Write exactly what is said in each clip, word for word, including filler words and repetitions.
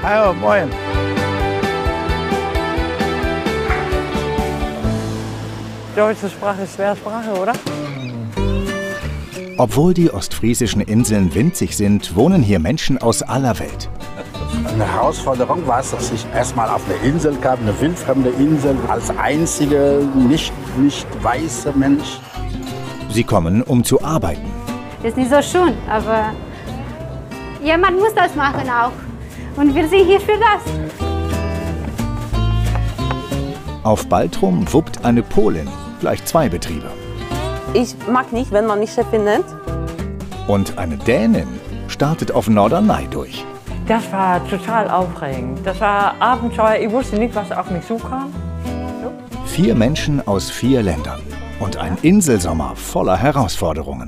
Hallo, moin. Deutsche Sprache ist schwere Sprache, oder? Obwohl die ostfriesischen Inseln winzig sind, wohnen hier Menschen aus aller Welt. Eine Herausforderung war es, dass ich erstmal auf eine Insel kam, eine wildfremde Insel, als einziger nicht, nicht weißer Mensch. Sie kommen, um zu arbeiten. Ist nicht so schön, aber jemand muss das machen auch. Und wir sind hier für das. Auf Baltrum wuppt eine Polin gleich zwei Betriebe. Ich mag nicht, wenn man mich Chefin nennt. Und eine Dänin startet auf Norderney durch. Das war total aufregend. Das war Abenteuer. Ich wusste nicht, was auf mich zukam. Vier Menschen aus vier Ländern und ein Inselsommer voller Herausforderungen.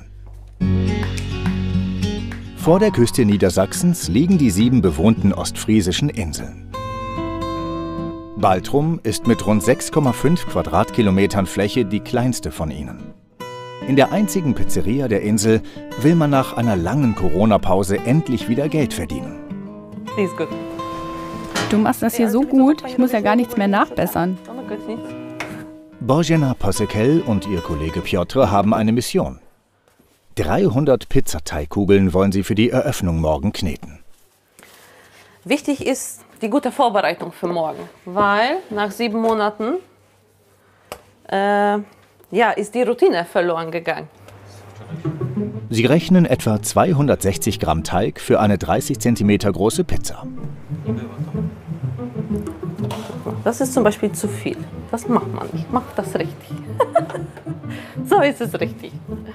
Vor der Küste Niedersachsens liegen die sieben bewohnten ostfriesischen Inseln. Baltrum ist mit rund sechs Komma fünf Quadratkilometern Fläche die kleinste von ihnen. In der einzigen Pizzeria der Insel will man nach einer langen Corona-Pause endlich wieder Geld verdienen. Die ist gut. Du machst das hier so gut, ich muss ja gar nichts mehr nachbessern. Bożena Posekel und ihr Kollege Piotr haben eine Mission. dreihundert Pizzateigkugeln wollen sie für die Eröffnung morgen kneten. Wichtig ist die gute Vorbereitung für morgen, weil nach sieben Monaten äh, ja, ist die Routine verloren gegangen. Sie rechnen etwa zweihundertsechzig Gramm Teig für eine dreißig Zentimeter große Pizza. Das ist zum Beispiel zu viel. Das macht man nicht. Macht das richtig. So ist es richtig.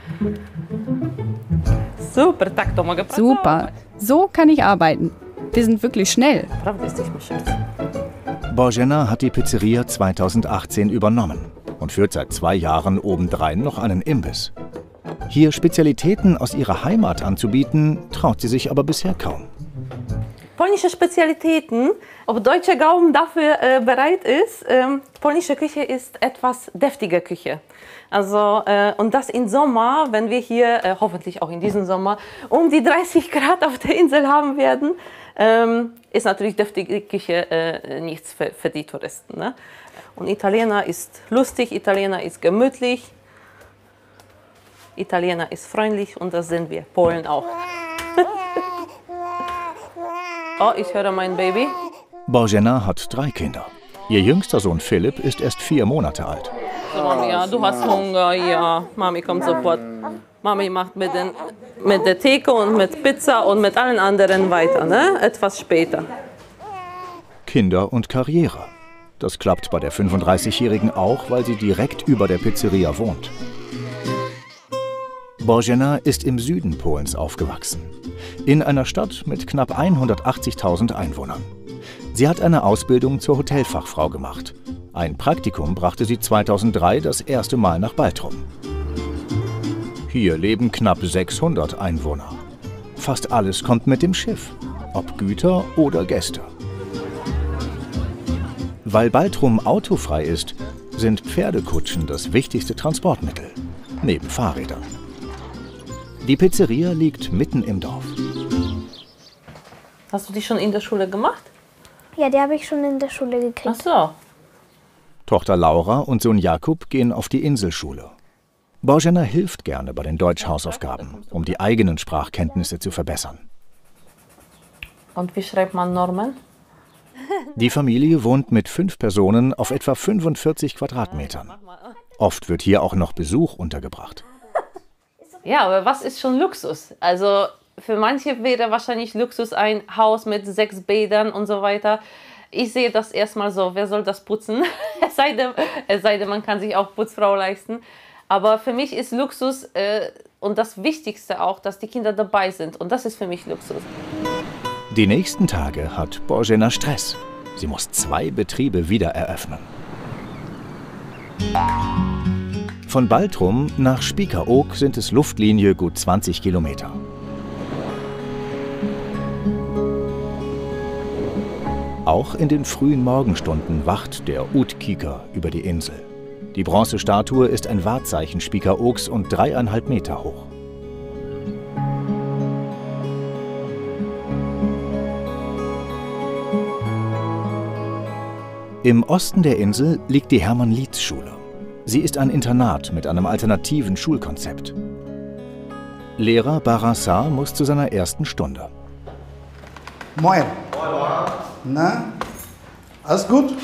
Super, tak to mogę pracować. Super, so kann ich arbeiten. Wir sind wirklich schnell. Prawda jesteśmy szybcy. Bożena hat die Pizzeria zweitausendachtzehn übernommen und führt seit zwei Jahren obendrein noch einen Imbiss. Hier Spezialitäten aus ihrer Heimat anzubieten, traut sie sich aber bisher kaum. Polnische Spezialitäten, ob deutscher Gaumen dafür äh, bereit ist, ähm, polnische Küche ist etwas deftige Küche. Also, äh, und das im Sommer, wenn wir hier, äh, hoffentlich auch in diesem Sommer, um die dreißig Grad auf der Insel haben werden, ähm, ist natürlich deftige Küche äh, nichts für, für die Touristen. Ne? Und Italiener ist lustig, Italiener ist gemütlich, Italiener ist freundlich und das sind wir, Polen auch. Oh, ich höre mein Baby. Bożena hat drei Kinder. Ihr jüngster Sohn Philipp ist erst vier Monate alt. So, Mami, ja, du hast Hunger, ja. Mami kommt sofort. Mami macht mit, den, mit der Theke und mit Pizza und mit allen anderen weiter, ne? Etwas später. Kinder und Karriere. Das klappt bei der fünfunddreißigjährigen auch, weil sie direkt über der Pizzeria wohnt. Bożena ist im Süden Polens aufgewachsen, in einer Stadt mit knapp hundertachtzigtausend Einwohnern. Sie hat eine Ausbildung zur Hotelfachfrau gemacht. Ein Praktikum brachte sie zweitausenddrei das erste Mal nach Baltrum. Hier leben knapp sechshundert Einwohner. Fast alles kommt mit dem Schiff, ob Güter oder Gäste. Weil Baltrum autofrei ist, sind Pferdekutschen das wichtigste Transportmittel, neben Fahrrädern. Die Pizzeria liegt mitten im Dorf. Hast du die schon in der Schule gemacht? Ja, die habe ich schon in der Schule gekriegt. Ach so. Tochter Laura und Sohn Jakub gehen auf die Inselschule. Bożena hilft gerne bei den Deutschhausaufgaben, um die eigenen Sprachkenntnisse zu verbessern. Und wie schreibt man Normen? Die Familie wohnt mit fünf Personen auf etwa fünfundvierzig Quadratmetern. Oft wird hier auch noch Besuch untergebracht. Ja, aber was ist schon Luxus? Also für manche wäre wahrscheinlich Luxus ein Haus mit sechs Bädern und so weiter. Ich sehe das erstmal so, wer soll das putzen? es, sei denn, es sei denn, man kann sich auch Putzfrau leisten. Aber für mich ist Luxus äh, und das Wichtigste auch, dass die Kinder dabei sind. Und das ist für mich Luxus. Die nächsten Tage hat Bożena Stress. Sie muss zwei Betriebe wieder eröffnen. Von Baltrum nach Spiekeroog sind es Luftlinie gut zwanzig Kilometer. Auch in den frühen Morgenstunden wacht der Utkikar über die Insel. Die Bronzestatue ist ein Wahrzeichen Spiekeroogs und dreieinhalb Meter hoch. Im Osten der Insel liegt die Hermann-Lietz-Schule. Sie ist ein Internat mit einem alternativen Schulkonzept. Lehrer Barassar muss zu seiner ersten Stunde. Moin. Na, alles gut?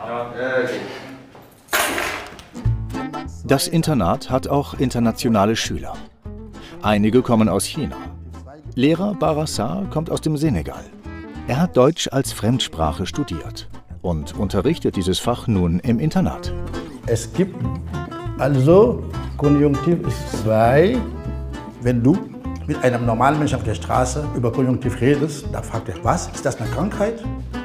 Das Internat hat auch internationale Schüler. Einige kommen aus China. Lehrer Barassar kommt aus dem Senegal. Er hat Deutsch als Fremdsprache studiert und unterrichtet dieses Fach nun im Internat. Es gibt also Konjunktiv ist zwei. Wenn du mit einem normalen Menschen auf der Straße über Konjunktiv redest, da fragt er, was? Ist das eine Krankheit?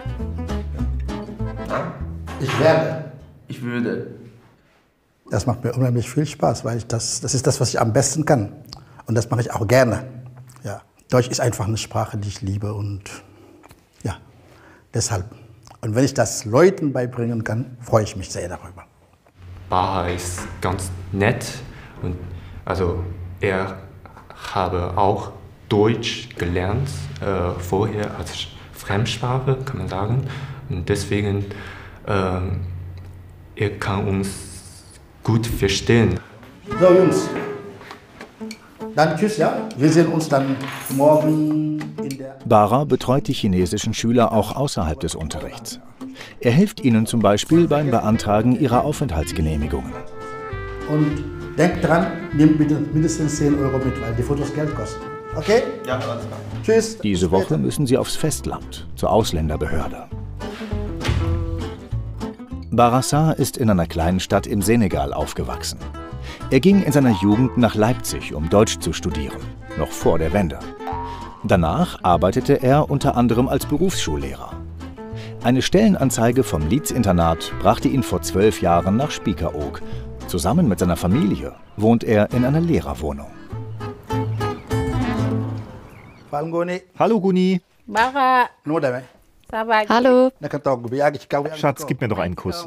Ich werde. Ich würde. Das macht mir unheimlich viel Spaß, weil ich das, das ist das, was ich am besten kann. Und das mache ich auch gerne. Ja. Deutsch ist einfach eine Sprache, die ich liebe und ja, deshalb. Und wenn ich das Leuten beibringen kann, freue ich mich sehr darüber. Baha ist ganz nett und also er habe auch Deutsch gelernt äh, vorher als Fremdsprache, kann man sagen. Und deswegen äh, er kann uns gut verstehen. So Jungs, dann tschüss, ja. Wir sehen uns dann morgen in der... Bara betreut die chinesischen Schüler auch außerhalb des Unterrichts. Er hilft ihnen zum Beispiel beim Beantragen ihrer Aufenthaltsgenehmigungen. Und denkt dran, nehmt bitte mindestens zehn Euro mit, weil die Fotos Geld kosten. Okay? Ja, alles klar. Tschüss. Diese Woche müssen sie aufs Festland, zur Ausländerbehörde. Barassar ist in einer kleinen Stadt im Senegal aufgewachsen. Er ging in seiner Jugend nach Leipzig, um Deutsch zu studieren, noch vor der Wende. Danach arbeitete er unter anderem als Berufsschullehrer. Eine Stellenanzeige vom Lietz-Internat brachte ihn vor zwölf Jahren nach Spiekeroog. Zusammen mit seiner Familie wohnt er in einer Lehrerwohnung. Hallo Guni. Bara. Hallo. Schatz, gib mir doch einen Kuss.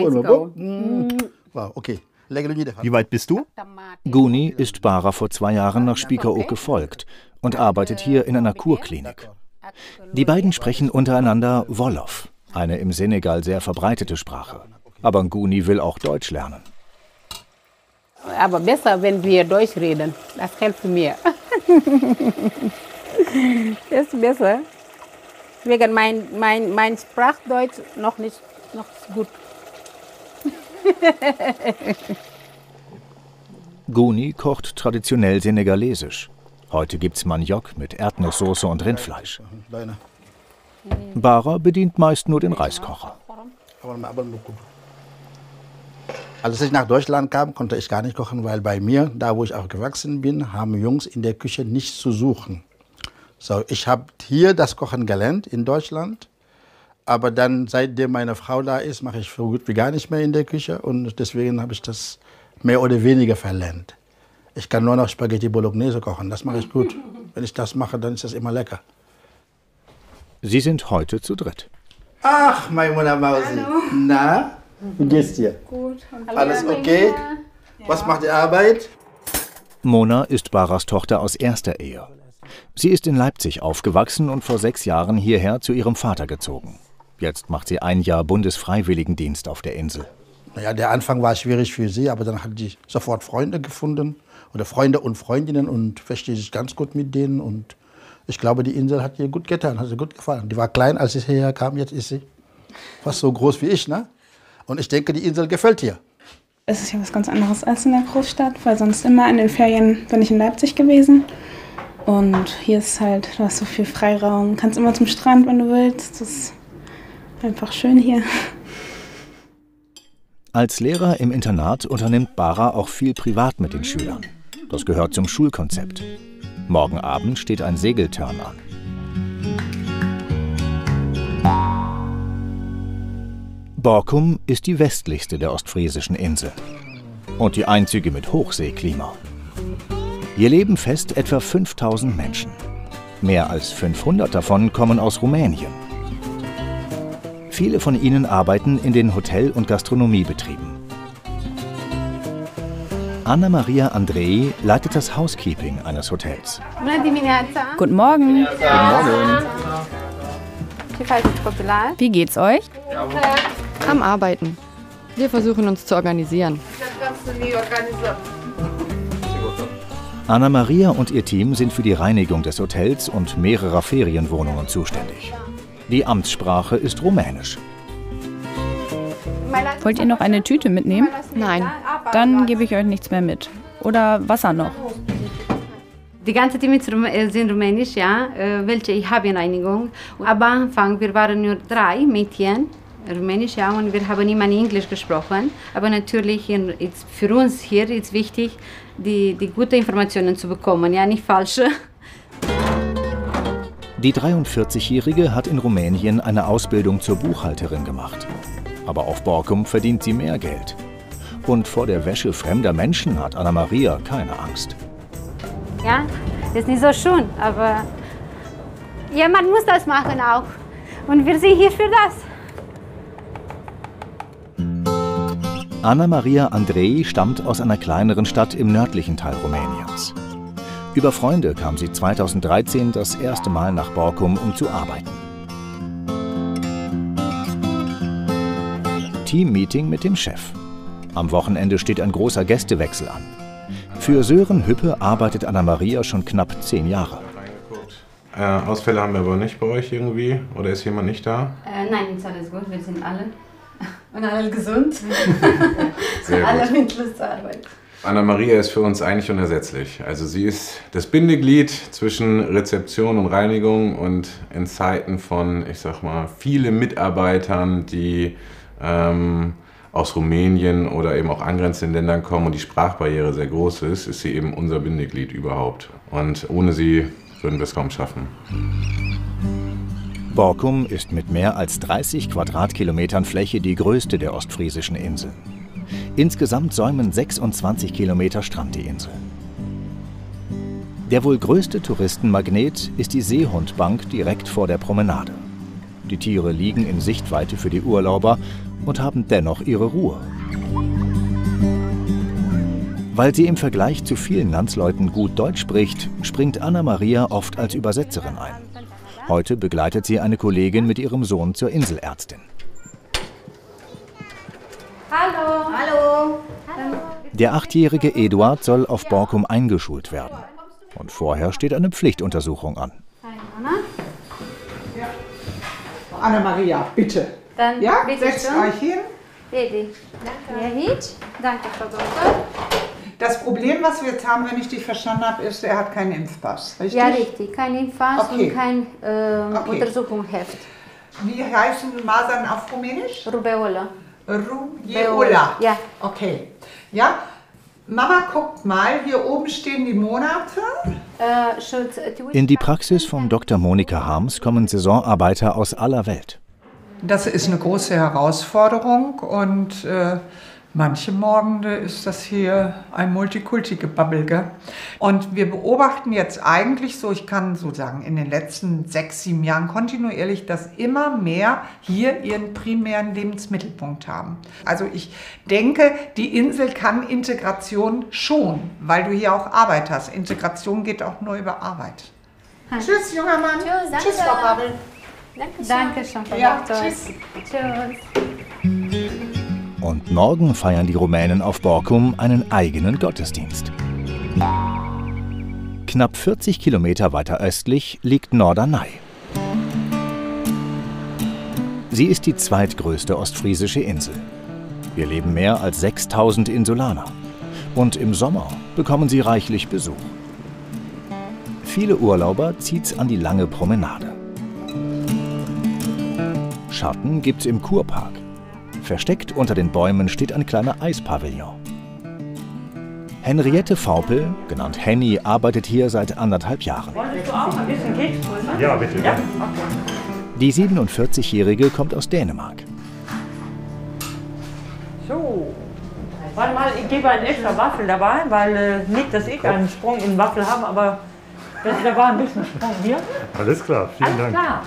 Okay. Wie weit bist du? Guni ist Bara vor zwei Jahren nach Spiekeroog gefolgt und arbeitet hier in einer Kurklinik. Die beiden sprechen untereinander Wolof, eine im Senegal sehr verbreitete Sprache. Aber Guni will auch Deutsch lernen. Aber besser, wenn wir Deutsch reden. Das hilft mir. Das ist besser. Wegen mein, mein, mein Sprachdeutsch noch nicht noch gut. Guni kocht traditionell senegalesisch. Heute gibt's Maniok mit Erdnusssoße und Rindfleisch. Bara bedient meist nur den Reiskocher. Als ich nach Deutschland kam, konnte ich gar nicht kochen, weil bei mir, da wo ich auch gewachsen bin, haben Jungs in der Küche nichts zu suchen. So, ich habe hier das Kochen gelernt in Deutschland, aber dann, seitdem meine Frau da ist, mache ich so gut wie gar nicht mehr in der Küche und deswegen habe ich das mehr oder weniger verlernt. Ich kann nur noch Spaghetti Bolognese kochen, das mache ich gut. Wenn ich das mache, dann ist das immer lecker. Sie sind heute zu dritt. Ach, mein Mausi. Na, wie geht's dir? Gut. Alles okay? Was macht die Arbeit? Mona ist Baras Tochter aus erster Ehe. Sie ist in Leipzig aufgewachsen und vor sechs Jahren hierher zu ihrem Vater gezogen. Jetzt macht sie ein Jahr Bundesfreiwilligendienst auf der Insel. Naja, der Anfang war schwierig für sie, aber dann hat sie sofort Freunde gefunden. Oder Freunde und Freundinnen und versteht sich ganz gut mit denen. Und ich glaube, die Insel hat ihr gut getan, hat ihr gut gefallen. Die war klein, als ich hierher kam, jetzt ist sie fast so groß wie ich, ne? Und ich denke, die Insel gefällt ihr. Es ist ja was ganz anderes als in der Großstadt, weil sonst immer in den Ferien bin ich in Leipzig gewesen. Und hier ist halt, du hast so viel Freiraum, kannst immer zum Strand, wenn du willst. Das ist einfach schön hier. Als Lehrer im Internat unternimmt Bara auch viel privat mit den Schülern. Das gehört zum Schulkonzept. Morgen Abend steht ein Segeltörn an. Borkum ist die westlichste der ostfriesischen Inseln und die einzige mit Hochseeklima. Hier leben fest etwa fünftausend Menschen. Mehr als fünfhundert davon kommen aus Rumänien. Viele von ihnen arbeiten in den Hotel- und Gastronomiebetrieben. Anna-Maria Andrei leitet das Housekeeping eines Hotels. Guten Morgen. Guten Morgen. Wie geht's euch? Am Arbeiten. Wir versuchen uns zu organisieren. Anna Maria und ihr Team sind für die Reinigung des Hotels und mehrerer Ferienwohnungen zuständig. Die Amtssprache ist Rumänisch. Wollt ihr noch eine Tüte mitnehmen? Nein. Dann gebe ich euch nichts mehr mit. Oder Wasser noch. Die ganze Team sind rumänisch, ja, welche ich habe in Reinigung. Am Anfang, wir waren nur drei Mädchen, rumänisch, ja, und wir haben immer Englisch gesprochen. Aber natürlich ist für uns hier ist wichtig, die, die gute Informationen zu bekommen, ja, nicht falsche. Die dreiundvierzigjährige hat in Rumänien eine Ausbildung zur Buchhalterin gemacht. Aber auf Borkum verdient sie mehr Geld. Und vor der Wäsche fremder Menschen hat Anna Maria keine Angst. Ja, ist nicht so schön, aber ja, man muss das machen auch. Und wir sind hier für das. Anna Maria Andrei stammt aus einer kleineren Stadt im nördlichen Teil Rumäniens. Über Freunde kam sie zweitausenddreizehn das erste Mal nach Borkum, um zu arbeiten. Teammeeting mit dem Chef. Am Wochenende steht ein großer Gästewechsel an. Für Sören Hüppe arbeitet Anna Maria schon knapp zehn Jahre. Äh, Ausfälle haben wir aber nicht bei euch irgendwie? Oder ist jemand nicht da? Äh, nein, ist alles gut. Wir sind alle und alle gesund. Sehr gut. Alle mit Lust zur Arbeit. Anna Maria ist für uns eigentlich unersetzlich. Also sie ist das Bindeglied zwischen Rezeption und Reinigung und in Zeiten von, ich sag mal, vielen Mitarbeitern, die ähm, aus Rumänien oder eben auch angrenzenden Ländern kommen und die Sprachbarriere sehr groß ist, ist sie eben unser Bindeglied überhaupt. Und ohne sie würden wir es kaum schaffen. Borkum ist mit mehr als dreißig Quadratkilometern Fläche die größte der ostfriesischen Inseln. Insgesamt säumen sechsundzwanzig Kilometer Strand die Insel. Der wohl größte Touristenmagnet ist die Seehundbank direkt vor der Promenade. Die Tiere liegen in Sichtweite für die Urlauber und haben dennoch ihre Ruhe. Weil sie im Vergleich zu vielen Landsleuten gut Deutsch spricht, springt Anna Maria oft als Übersetzerin ein. Heute begleitet sie eine Kollegin mit ihrem Sohn zur Inselärztin. Hallo. Hallo. Der achtjährige Eduard soll auf Borkum eingeschult werden. Und vorher steht eine Pflichtuntersuchung an. Hi, Anna. Ja. Anna Maria, bitte. Dann ja, bitte setzt schön. euch hin. Bitte. Danke. Hier Danke, Frau Doktor. Das Problem, was wir jetzt haben, wenn ich dich verstanden habe, ist, er hat keinen Impfpass, richtig? Ja, richtig. Kein Impfpass okay. und kein äh, okay. Untersuchungsheft. Wie heißen Masern auf Rumänisch? Rubeola. Rubeola. Ja. Okay. Ja. Mama, guckt mal, hier oben stehen die Monate. In die Praxis von Doktor Monika Harms kommen Saisonarbeiter aus aller Welt. Das ist eine große Herausforderung und äh, manche Morgende ist das hier ein Multikulti-Gebabbel. Und wir beobachten jetzt eigentlich so, ich kann so sagen, in den letzten sechs, sieben Jahren kontinuierlich, dass immer mehr hier ihren primären Lebensmittelpunkt haben. Also ich denke, die Insel kann Integration schon, weil du hier auch Arbeit hast. Integration geht auch nur über Arbeit. Hi. Tschüss, junger Mann. Tschüss, danke. Tschüss, Frau Babbel. Danke schön, Frau ja, Doktor. Tschüss. Tschüss. Und morgen feiern die Rumänen auf Borkum einen eigenen Gottesdienst. Knapp vierzig Kilometer weiter östlich liegt Norderney. Sie ist die zweitgrößte ostfriesische Insel. Wir leben mehr als sechstausend Insulaner. Und im Sommer bekommen sie reichlich Besuch. Viele Urlauber zieht's an die lange Promenade. Schatten gibt's im Kurpark. Versteckt unter den Bäumen steht ein kleiner Eispavillon. Henriette Vaupel, genannt Henny, arbeitet hier seit anderthalb Jahren. Wolltest du auch ein bisschen Keks holen? Ja, bitte. Ja? Okay. Die siebenundvierzigjährige kommt aus Dänemark. So. Warte mal, ich gebe einen extra Waffel dabei, weil äh, nicht, dass ich einen Sprung in Waffel habe, aber da war ein bisschen Sprung hier. Alles klar, vielen Alles Dank. Klar.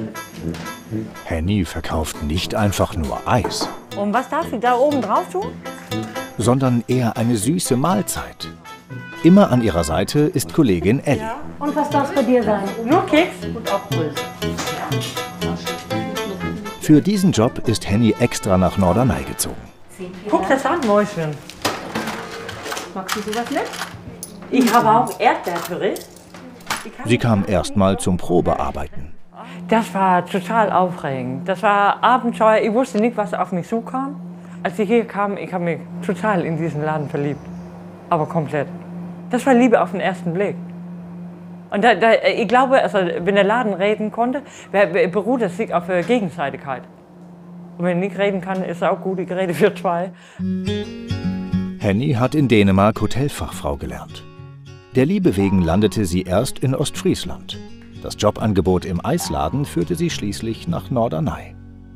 Henny verkauft nicht einfach nur Eis, Und was darf ich da oben drauf tun? sondern eher eine süße Mahlzeit. Immer an ihrer Seite ist Kollegin Elli. Und was darf es bei dir sein? Nur Keks und auch Pulse. Für diesen Job ist Henny extra nach Norderney gezogen. Guck das an, Mäuschen. Magst du sowas nicht? Ich habe auch Erdbeerpüree. Sie kam erstmal zum Probearbeiten. Das war total aufregend. Das war Abenteuer. Ich wusste nicht, was auf mich zukam. Als ich hier kam, ich habe mich total in diesen Laden verliebt. Aber komplett. Das war Liebe auf den ersten Blick. Und da, da, ich glaube, also, wenn der Laden reden konnte, beruht es sich auf Gegenseitigkeit. Und wenn ich nicht reden kann, ist es auch gut, ich rede für zwei. Henny hat in Dänemark Hotelfachfrau gelernt. Der Liebe wegen landete sie erst in Ostfriesland. Das Jobangebot im Eisladen führte sie schließlich nach Norderney.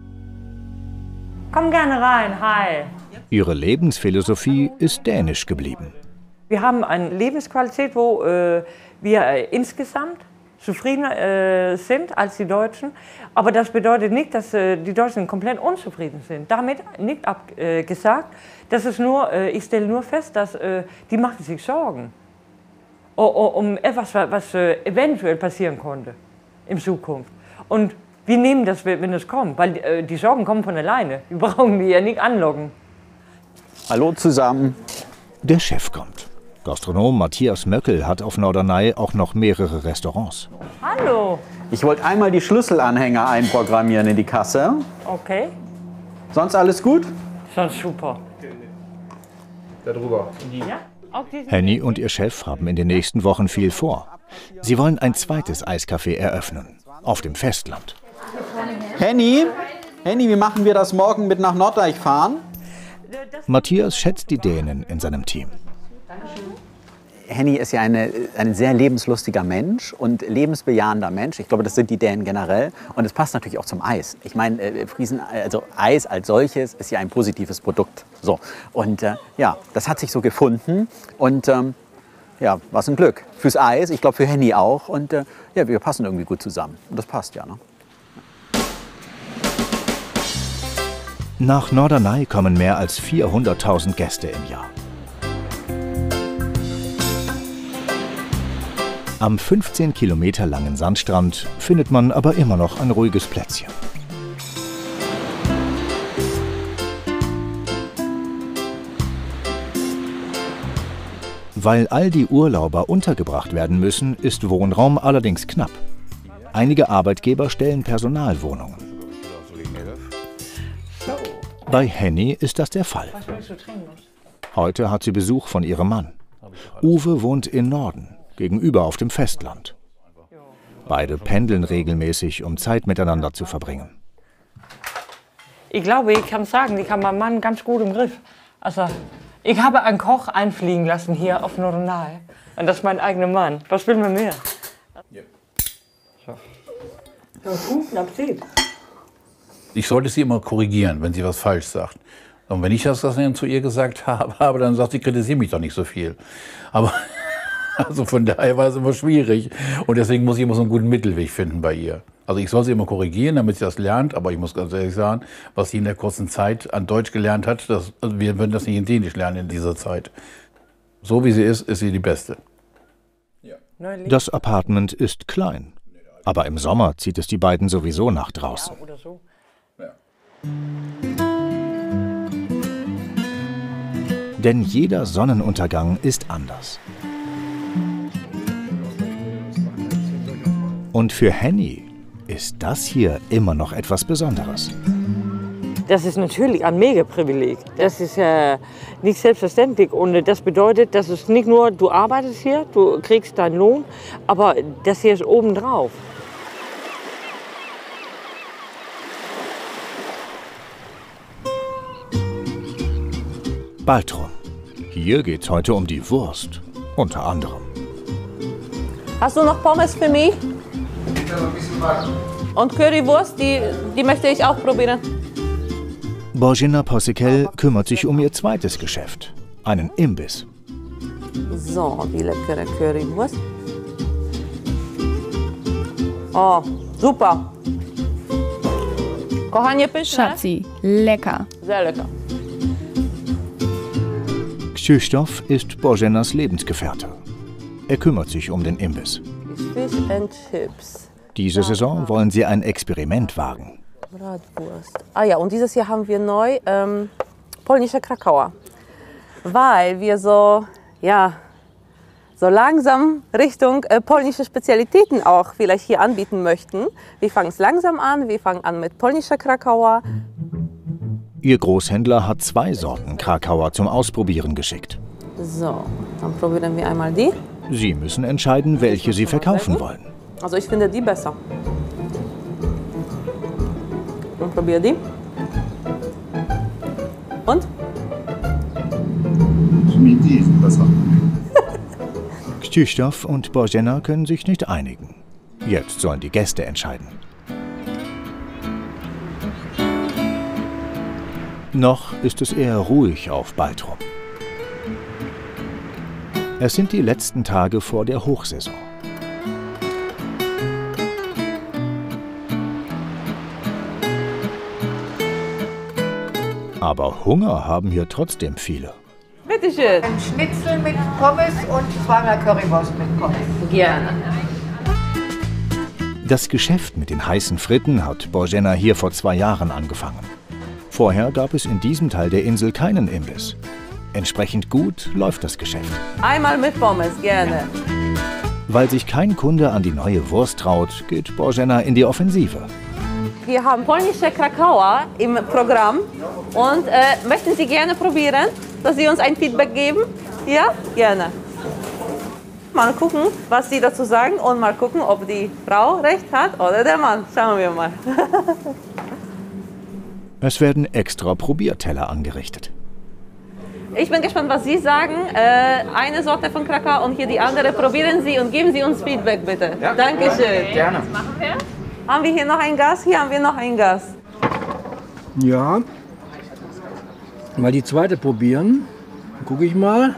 Komm gerne rein, hi. Ihre Lebensphilosophie ist dänisch geblieben. Wir haben eine Lebensqualität, wo äh, wir äh, insgesamt zufriedener äh, sind als die Deutschen. Aber das bedeutet nicht, dass äh, die Deutschen komplett unzufrieden sind. Damit nicht abgesagt. Äh, das ist nur, äh, ich stelle nur fest, dass äh, die machen sich Sorgen um, um etwas, was äh, eventuell passieren konnte in Zukunft. Und wir nehmen das, wenn es kommt, weil äh, die Sorgen kommen von alleine. Wir brauchen die ja nicht anlocken. Hallo zusammen. Der Chef kommt. Gastronom Matthias Möckel hat auf Norderney auch noch mehrere Restaurants. Hallo. Ich wollte einmal die Schlüsselanhänger einprogrammieren in die Kasse. Okay. Sonst alles gut? Sonst super. Da drüber. Ja? Henny und ihr Chef haben in den nächsten Wochen viel vor. Sie wollen ein zweites Eiscafé eröffnen. Auf dem Festland. Henny, Henny, wie machen wir das morgen mit nach Norddeich fahren? Matthias schätzt die Dänen in seinem Team. Henny ist ja eine, ein sehr lebenslustiger Mensch und lebensbejahender Mensch. Ich glaube, das sind die Dänen generell. Und es passt natürlich auch zum Eis. Ich meine, äh, Friesen, also Eis als solches ist ja ein positives Produkt. So. Und äh, ja, das hat sich so gefunden. Und ähm, ja, was ein Glück. Fürs Eis, ich glaube für Henny auch. Und äh, ja, wir passen irgendwie gut zusammen. Und das passt ja, ne? Nach Norderney kommen mehr als vierhunderttausend Gäste im Jahr. Am fünfzehn Kilometer langen Sandstrand findet man aber immer noch ein ruhiges Plätzchen. Weil all die Urlauber untergebracht werden müssen, ist Wohnraum allerdings knapp. Einige Arbeitgeber stellen Personalwohnungen. Bei Henny ist das der Fall. Heute hat sie Besuch von ihrem Mann. Uwe wohnt im Norden, gegenüber auf dem Festland. Beide pendeln regelmäßig, um Zeit miteinander zu verbringen. Ich glaube, ich kann sagen, ich habe meinen Mann ganz gut im Griff. Also, ich habe einen Koch einfliegen lassen hier auf Norderney. Und das ist mein eigener Mann. Was will man mehr? So. So, guten Appetit. Ich sollte sie immer korrigieren, wenn sie was falsch sagt. Und wenn ich das dann zu ihr gesagt habe, dann sagt sie, kritisiere mich doch nicht so viel. Aber also von daher war es immer schwierig. Und deswegen muss ich immer so einen guten Mittelweg finden bei ihr. Also ich soll sie immer korrigieren, damit sie das lernt. Aber ich muss ganz ehrlich sagen, was sie in der kurzen Zeit an Deutsch gelernt hat, das, also wir würden das nicht in Dänisch lernen in dieser Zeit. So wie sie ist, ist sie die Beste. Das Apartment ist klein. Aber im Sommer zieht es die beiden sowieso nach draußen. Denn jeder Sonnenuntergang ist anders. Und für Henny ist das hier immer noch etwas Besonderes. Das ist natürlich ein Mega-Privileg. Das ist äh, nicht selbstverständlich. Und das bedeutet, dass es nicht nur, du arbeitest hier, du kriegst deinen Lohn, aber das hier ist obendrauf. Baltrum. Hier geht's heute um die Wurst, unter anderem. Hast du noch Pommes für mich? Und Currywurst, die, die möchte ich auch probieren. Božena Possekel kümmert sich um ihr zweites Geschäft, einen Imbiss. So, die leckere Currywurst. Oh, super. Kochanie pyszne? Schatzi, lecker. Sehr lecker. Krzysztof ist Boženas Lebensgefährte. Er kümmert sich um den Imbiss. Fish and Chips. Diese Saison wollen sie ein Experiment wagen. Bratwurst. Ah ja, und dieses Jahr haben wir neu ähm, polnische Krakauer. Weil wir so, ja, so langsam Richtung äh, polnische Spezialitäten auch vielleicht hier anbieten möchten. Wir fangen es langsam an, wir fangen an mit polnischer Krakauer. Ihr Großhändler hat zwei Sorten Krakauer zum Ausprobieren geschickt. So, dann probieren wir einmal die. Sie müssen entscheiden, welche Sie verkaufen wollen. Also ich finde die besser. Und probiere die. Und? Die ist besser. Krzysztof und Bożena können sich nicht einigen. Jetzt sollen die Gäste entscheiden. Noch ist es eher ruhig auf Baltrum. Es sind die letzten Tage vor der Hochsaison. Aber Hunger haben hier trotzdem viele. Bitte schön. Ein Schnitzel mit Pommes und zweimal Currywurst mit Pommes. Gerne. Das Geschäft mit den heißen Fritten hat Bożena hier vor zwei Jahren angefangen. Vorher gab es in diesem Teil der Insel keinen Imbiss. Entsprechend gut läuft das Geschäft. Einmal mit Pommes, gerne. Weil sich kein Kunde an die neue Wurst traut, geht Bożena in die Offensive. Wir haben polnische Krakauer im Programm und äh, möchten Sie gerne probieren, dass Sie uns ein Feedback geben? Ja, gerne. Mal gucken, was Sie dazu sagen und mal gucken, ob die Frau recht hat oder der Mann. Schauen wir mal. Es werden extra Probierteller angerichtet. Ich bin gespannt, was Sie sagen. Äh, eine Sorte von Krakau und hier die andere. Probieren Sie und geben Sie uns Feedback, bitte. Ja. Dankeschön. Okay. Gerne. Was machen wir? Haben wir hier noch einen Gast? Hier haben wir noch einen Gast. Ja. Mal die zweite probieren. Gucke ich mal.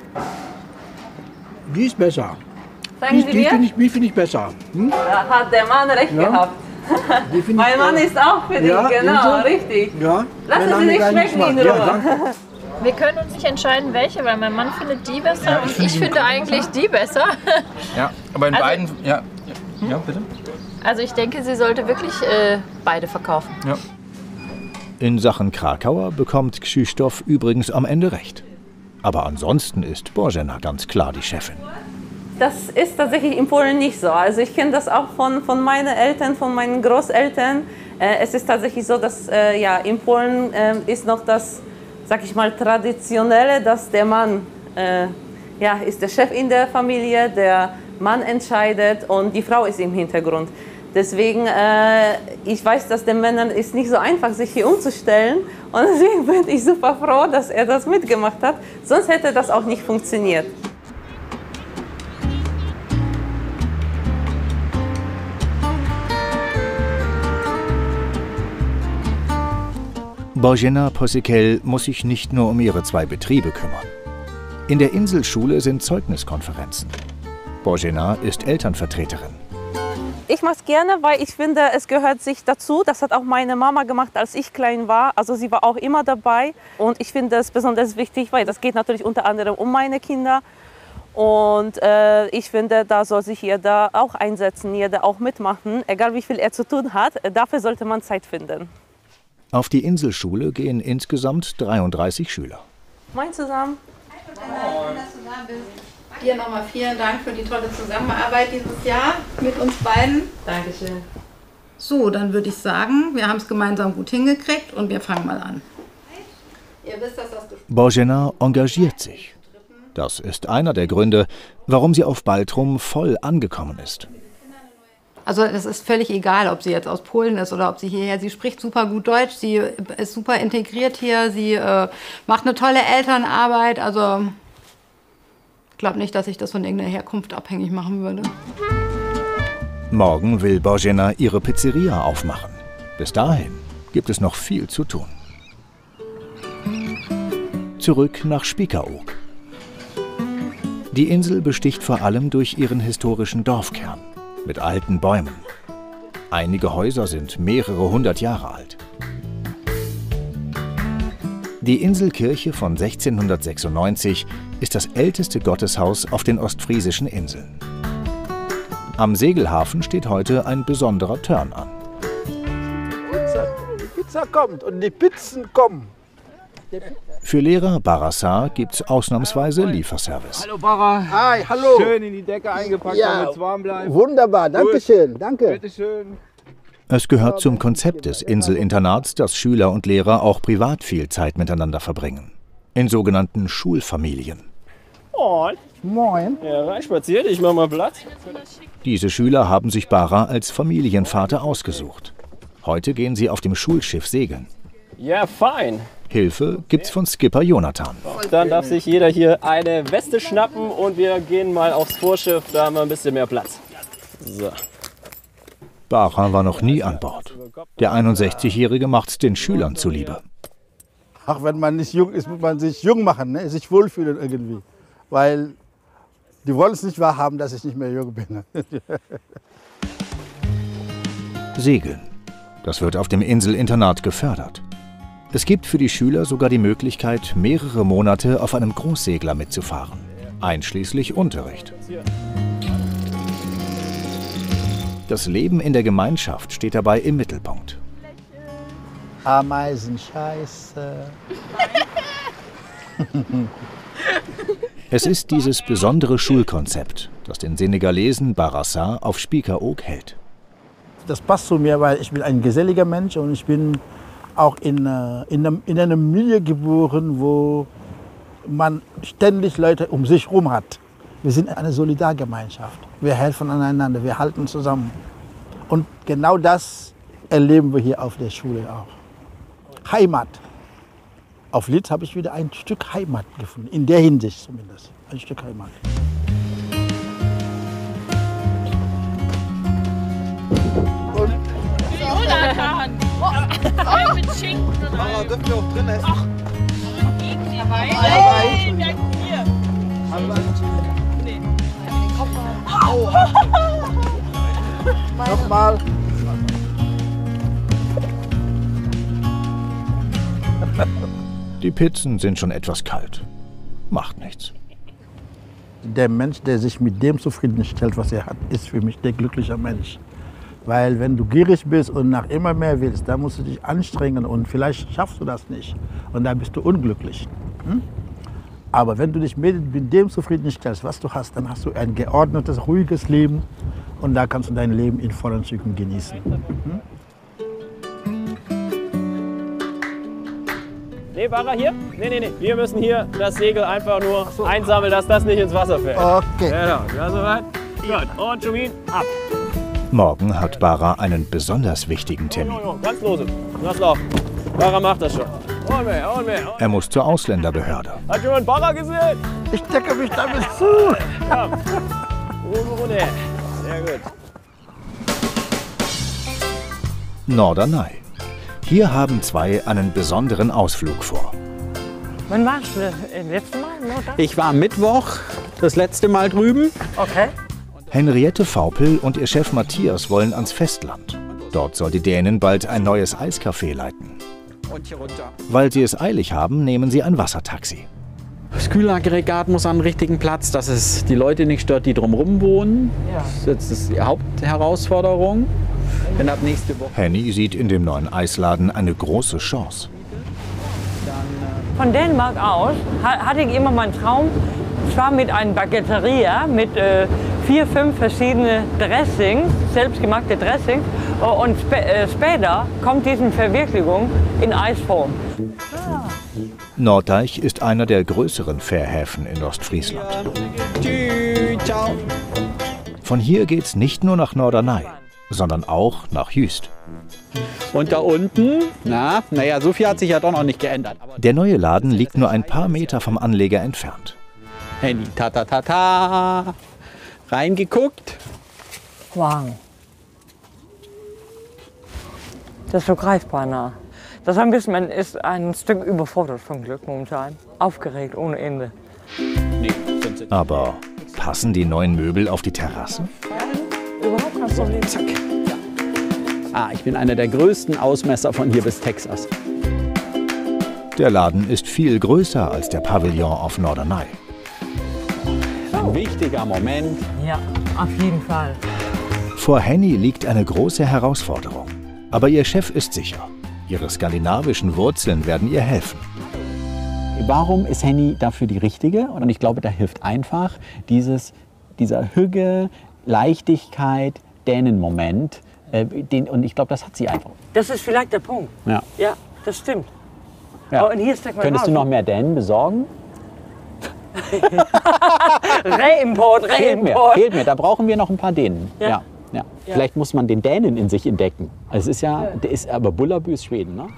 Die ist besser. Sagen die Sie die mir? finde ich, die find ich besser. Hm? Da hat der Mann recht Ja. gehabt. Mein Mann ist auch für Ja, dich, genau, so? richtig. Ja. Lassen Dann Sie haben wir sich gleich schmecken in Geschmack. Ja, Ruhe. danke. Wir können uns nicht entscheiden, welche, weil mein Mann findet die besser und ich finde eigentlich die besser. Ja, aber in Also- beiden. Ja, ja, bitte. Also ich denke, sie sollte wirklich äh, beide verkaufen. Ja. In Sachen Krakauer bekommt Krzysztof übrigens am Ende recht. Aber ansonsten ist Bożena ganz klar die Chefin. Das ist tatsächlich in Polen nicht so. Also ich kenne das auch von, von meinen Eltern, von meinen Großeltern. Äh, es ist tatsächlich so, dass äh, ja, in Polen äh, ist noch das, sag ich mal, Traditionelle, dass der Mann äh, ja, ist der Chef in der Familie, der Mann entscheidet und die Frau ist im Hintergrund. Deswegen, äh, ich weiß, dass den Männern ist nicht so einfach, sich hier umzustellen. Und deswegen bin ich super froh, dass er das mitgemacht hat. Sonst hätte das auch nicht funktioniert. Bożena Posykel muss sich nicht nur um ihre zwei Betriebe kümmern. In der Inselschule sind Zeugniskonferenzen. Bożena ist Elternvertreterin. Ich mache es gerne, weil ich finde, es gehört sich dazu. Das hat auch meine Mama gemacht, als ich klein war. Also sie war auch immer dabei. Und ich finde es besonders wichtig, weil das geht natürlich unter anderem um meine Kinder. Und äh, ich finde, da soll sich jeder auch einsetzen, jeder auch mitmachen. Egal wie viel er zu tun hat, dafür sollte man Zeit finden. Auf die Inselschule gehen insgesamt dreiunddreißig Schüler. Moin zusammen. Schön, dass du da bist. Dir nochmal vielen Dank für die tolle Zusammenarbeit dieses Jahr mit uns beiden. Dankeschön. So, dann würde ich sagen, wir haben es gemeinsam gut hingekriegt und wir fangen mal an. Ihr wisst, dass das Bożena engagiert sich. Das ist einer der Gründe, warum sie auf Baltrum voll angekommen ist. Also es ist völlig egal, ob sie jetzt aus Polen ist oder ob sie hierher, sie spricht super gut Deutsch, sie ist super integriert hier, sie äh, macht eine tolle Elternarbeit, also ich glaube nicht, dass ich das von irgendeiner Herkunft abhängig machen würde. Morgen will Bożena ihre Pizzeria aufmachen. Bis dahin gibt es noch viel zu tun. Zurück nach Spiekeroog. Die Insel besticht vor allem durch ihren historischen Dorfkern mit alten Bäumen. Einige Häuser sind mehrere hundert Jahre alt. Die Inselkirche von sechzehnhundertsechsundneunzig ist das älteste Gotteshaus auf den ostfriesischen Inseln. Am Segelhafen steht heute ein besonderer Turn an. Pizza kommt und die Pizzen kommen. Für Lehrer Barassar gibt es ausnahmsweise Lieferservice. Hallo Bara. Hi, hallo. Schön in die Decke eingepackt, ja, damit es warm bleibt. Wunderbar, danke schön, danke. Bitte schön. Es gehört zum Konzept des Inselinternats, dass Schüler und Lehrer auch privat viel Zeit miteinander verbringen. In sogenannten Schulfamilien. Moin. Moin. Ja, reinspaziert, ich mach mal Platz. Diese Schüler haben sich Bara als Familienvater ausgesucht. Heute gehen sie auf dem Schulschiff segeln. Ja, fein. Hilfe gibt's von Skipper Jonathan. Dann darf sich jeder hier eine Weste schnappen und wir gehen mal aufs Vorschiff, da haben wir ein bisschen mehr Platz. So. Bara war noch nie an Bord. Der einundsechzigjährige macht's den Schülern zuliebe. Ach, wenn man nicht jung ist, muss man sich jung machen, ne? Sich wohlfühlen irgendwie. Weil die wollen es nicht wahrhaben, dass ich nicht mehr jung bin. Segeln. Das wird auf dem Inselinternat gefördert. Es gibt für die Schüler sogar die Möglichkeit, mehrere Monate auf einem Großsegler mitzufahren, einschließlich Unterricht. Das Leben in der Gemeinschaft steht dabei im Mittelpunkt. Ameisen, Scheiße. Es ist dieses besondere Schulkonzept, das den Senegalesen Barassar auf Spiekeroog hält. Das passt zu mir, weil ich bin ein geselliger Mensch und ich bin auch in, in, einem, in einem Milieu geboren, wo man ständig Leute um sich herum hat. Wir sind eine Solidargemeinschaft. Wir helfen aneinander, wir halten zusammen. Und genau das erleben wir hier auf der Schule auch. Heimat. Auf Lietz habe ich wieder ein Stück Heimat gefunden, in der Hinsicht zumindest. Ein Stück Heimat. Jonathan! Oh, mit Schinken und allem. Dürfen wir auch drin essen? Ach, gegen dabei? Hey, danke hier. Nee. Au! Nochmal. Die Pizzen sind schon etwas kalt. Macht nichts. Der Mensch, der sich mit dem zufriedenstellt, was er hat, ist für mich der glückliche Mensch. Weil wenn du gierig bist und nach immer mehr willst, dann musst du dich anstrengen und vielleicht schaffst du das nicht. Und dann bist du unglücklich. Hm? Aber wenn du dich mit dem zufriedenstellst, was du hast, dann hast du ein geordnetes, ruhiges Leben und da kannst du dein Leben in vollen Zügen genießen. Hm? Nee, Bara, hier? Nee, nee, nee. Wir müssen hier das Segel einfach nur so einsammeln, dass das nicht ins Wasser fällt. Okay. Genau. Ja, soweit? Gut. Und Jumin, ab. Morgen hat Bara einen besonders wichtigen Termin. Jo, jo, jo. Ganz lose. Lass laufen. Bara macht das schon. Und mehr, und mehr. Er muss zur Ausländerbehörde. Hat jemand Bara gesehen? Ich decke mich damit zu. Ja. Ohne, sehr gut. Norderney. Hier haben zwei einen besonderen Ausflug vor. Wann warst du das letzte Mal? Ich war am Mittwoch das letzte Mal drüben. Okay. Henriette Vaupel und ihr Chef Matthias wollen ans Festland. Dort soll die Dänin bald ein neues Eiscafé leiten. Und hier runter. Weil sie es eilig haben, nehmen sie ein Wassertaxi. Das Kühlaggregat muss an den richtigen Platz, dass es die Leute nicht stört, die drumherum wohnen. Ja. Das ist die Hauptherausforderung. Denn ab nächste Woche. Henny sieht in dem neuen Eisladen eine große Chance. Von Dänemark aus hatte ich immer meinen Traum, zwar mit einer Baguetteria, mit äh, vier, fünf verschiedene Dressings, selbstgemachte Dressings. Und sp äh, später kommt diese Verwirklichung in Eisform. Ah. Norddeich ist einer der größeren Fährhäfen in Ostfriesland. Von hier geht's nicht nur nach Norderney, sondern auch nach Jüst. Und da unten, na, naja, so viel hat sich ja doch noch nicht geändert. Der neue Laden liegt nur ein paar Meter vom Anleger entfernt. Henny, ta ta ta ta, reingeguckt. Wow. Das ist so greifbar nah. Das ist ein bisschen, man ist ein Stück überfordert vom Glück momentan. Aufgeregt ohne Ende. Aber passen die neuen Möbel auf die Terrasse? Überhaupt kein Problem. Zack. Ah, ich bin einer der größten Ausmesser von hier bis Texas. Der Laden ist viel größer als der Pavillon auf Norderney. Ein wichtiger Moment. Ja, auf jeden Fall. Vor Henny liegt eine große Herausforderung. Aber ihr Chef ist sicher. Ihre skandinavischen Wurzeln werden ihr helfen. Warum ist Henny dafür die Richtige? Und ich glaube, da hilft einfach dieses, dieser Hüge, Leichtigkeit, Dänenmoment. Äh, den, und ich glaube, das hat sie einfach. Das ist vielleicht der Punkt. Ja, ja das stimmt. Ja. Oh, und hier steckt man Könntest raus. du noch mehr Dänen besorgen? Reimport, Reimport. Fehlt mir, fehlt mir, da brauchen wir noch ein paar Dänen. Ja. Ja, ja. Ja. Vielleicht muss man den Dänen in sich entdecken. Also es ist ja, der ist, aber Bullerbü ist Schweden, ne?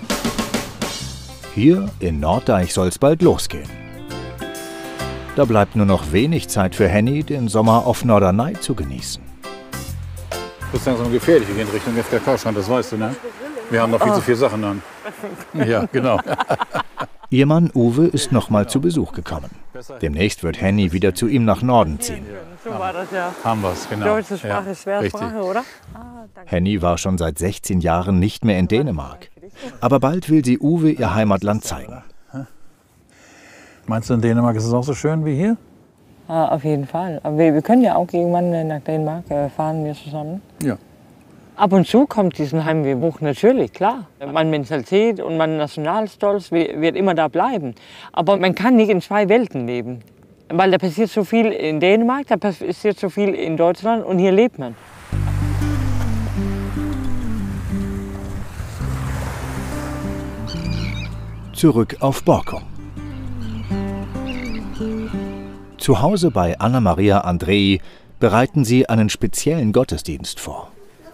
Hier in Norddeich soll es bald losgehen. Da bleibt nur noch wenig Zeit für Henny, den Sommer auf Norderney zu genießen. Das ist langsam gefährlich, wir gehen Richtung F K K-Strand, das weißt du, ne? Wir haben noch viel oh. zu viele Sachen an. Ja, genau. Ihr Mann Uwe ist noch mal zu Besuch gekommen. Demnächst wird Henny wieder zu ihm nach Norden ziehen. So war das ja. Haben wir es, genau. Deutsche Sprache ist schwere richtig. Sprache, oder? Henny war schon seit sechzehn Jahren nicht mehr in Dänemark. Aber bald will sie Uwe ihr Heimatland zeigen. Meinst du, in Dänemark ist es auch so schön wie hier? Ah, auf jeden Fall. Aber wir, wir können ja auch irgendwann nach Dänemark fahren, wir zusammen. Ja. Ab und zu kommt diesen Heimwehbuch natürlich, klar. Meine Mentalität und mein Nationalstolz wird immer da bleiben. Aber man kann nicht in zwei Welten leben. Weil da passiert so viel in Dänemark, da passiert so viel in Deutschland und hier lebt man. Zurück auf Borkum. Zu Hause bei Anna-Maria Andrei bereiten sie einen speziellen Gottesdienst vor.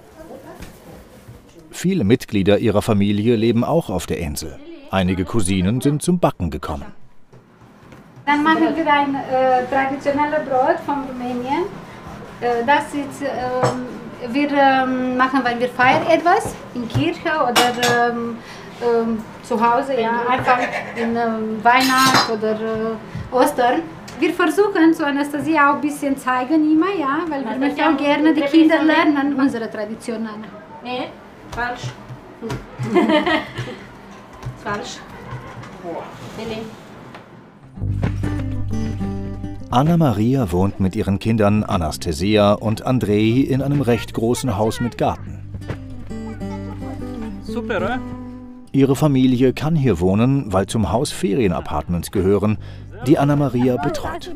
Viele Mitglieder ihrer Familie leben auch auf der Insel. Einige Cousinen sind zum Backen gekommen. Dann machen wir ein äh, traditionelles Brot von Rumänien. Äh, das ist, äh, wir äh, machen, wenn wir feiern etwas, in Kirche oder äh, äh, zu Hause, ja, einfach in äh, Weihnachten oder äh, Ostern. Wir versuchen zu Anastasia auch ein bisschen zeigen immer, ja, weil wir möchten auch gerne die Kinder lernen unsere Traditionen. Nee, falsch. Falsch. Anna-Maria wohnt mit ihren Kindern Anastasia und Andrei in einem recht großen Haus mit Garten. Super, oder? Ihre Familie kann hier wohnen, weil zum Haus Ferienapartments gehören, die Anna-Maria betreut.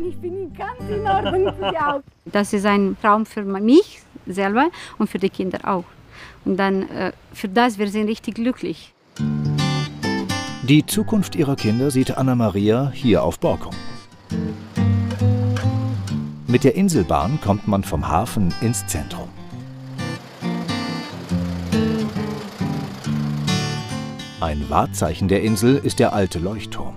Das ist ein Traum für mich selber und für die Kinder auch. Und dann äh, für das wir sind richtig glücklich. Die Zukunft ihrer Kinder sieht Anna-Maria hier auf Borkum. Mit der Inselbahn kommt man vom Hafen ins Zentrum. Ein Wahrzeichen der Insel ist der alte Leuchtturm.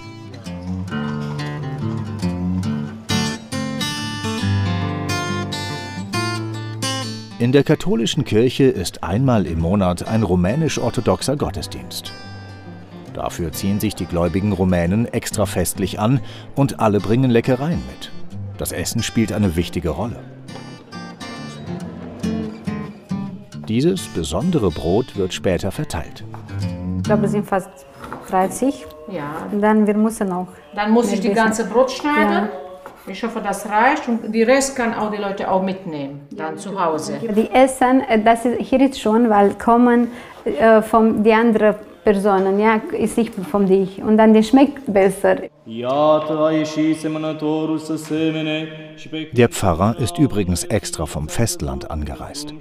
In der katholischen Kirche ist einmal im Monat ein rumänisch-orthodoxer Gottesdienst. Dafür ziehen sich die gläubigen Rumänen extra festlich an und alle bringen Leckereien mit. Das Essen spielt eine wichtige Rolle. Dieses besondere Brot wird später verteilt. Ich glaube, es sind fast dreißig. Ja. Und dann wir müssen auch. Dann muss ich die ganze Brot schneiden. Ja. Ich hoffe, das reicht und die Rest kann auch die Leute auch mitnehmen, dann zu Hause. Die Essen, das ist, hier ist schon, weil kommen äh, von die anderen Personen, ja, ist nicht von dich und dann die schmeckt besser. Der Pfarrer ist übrigens extra vom Festland angereist.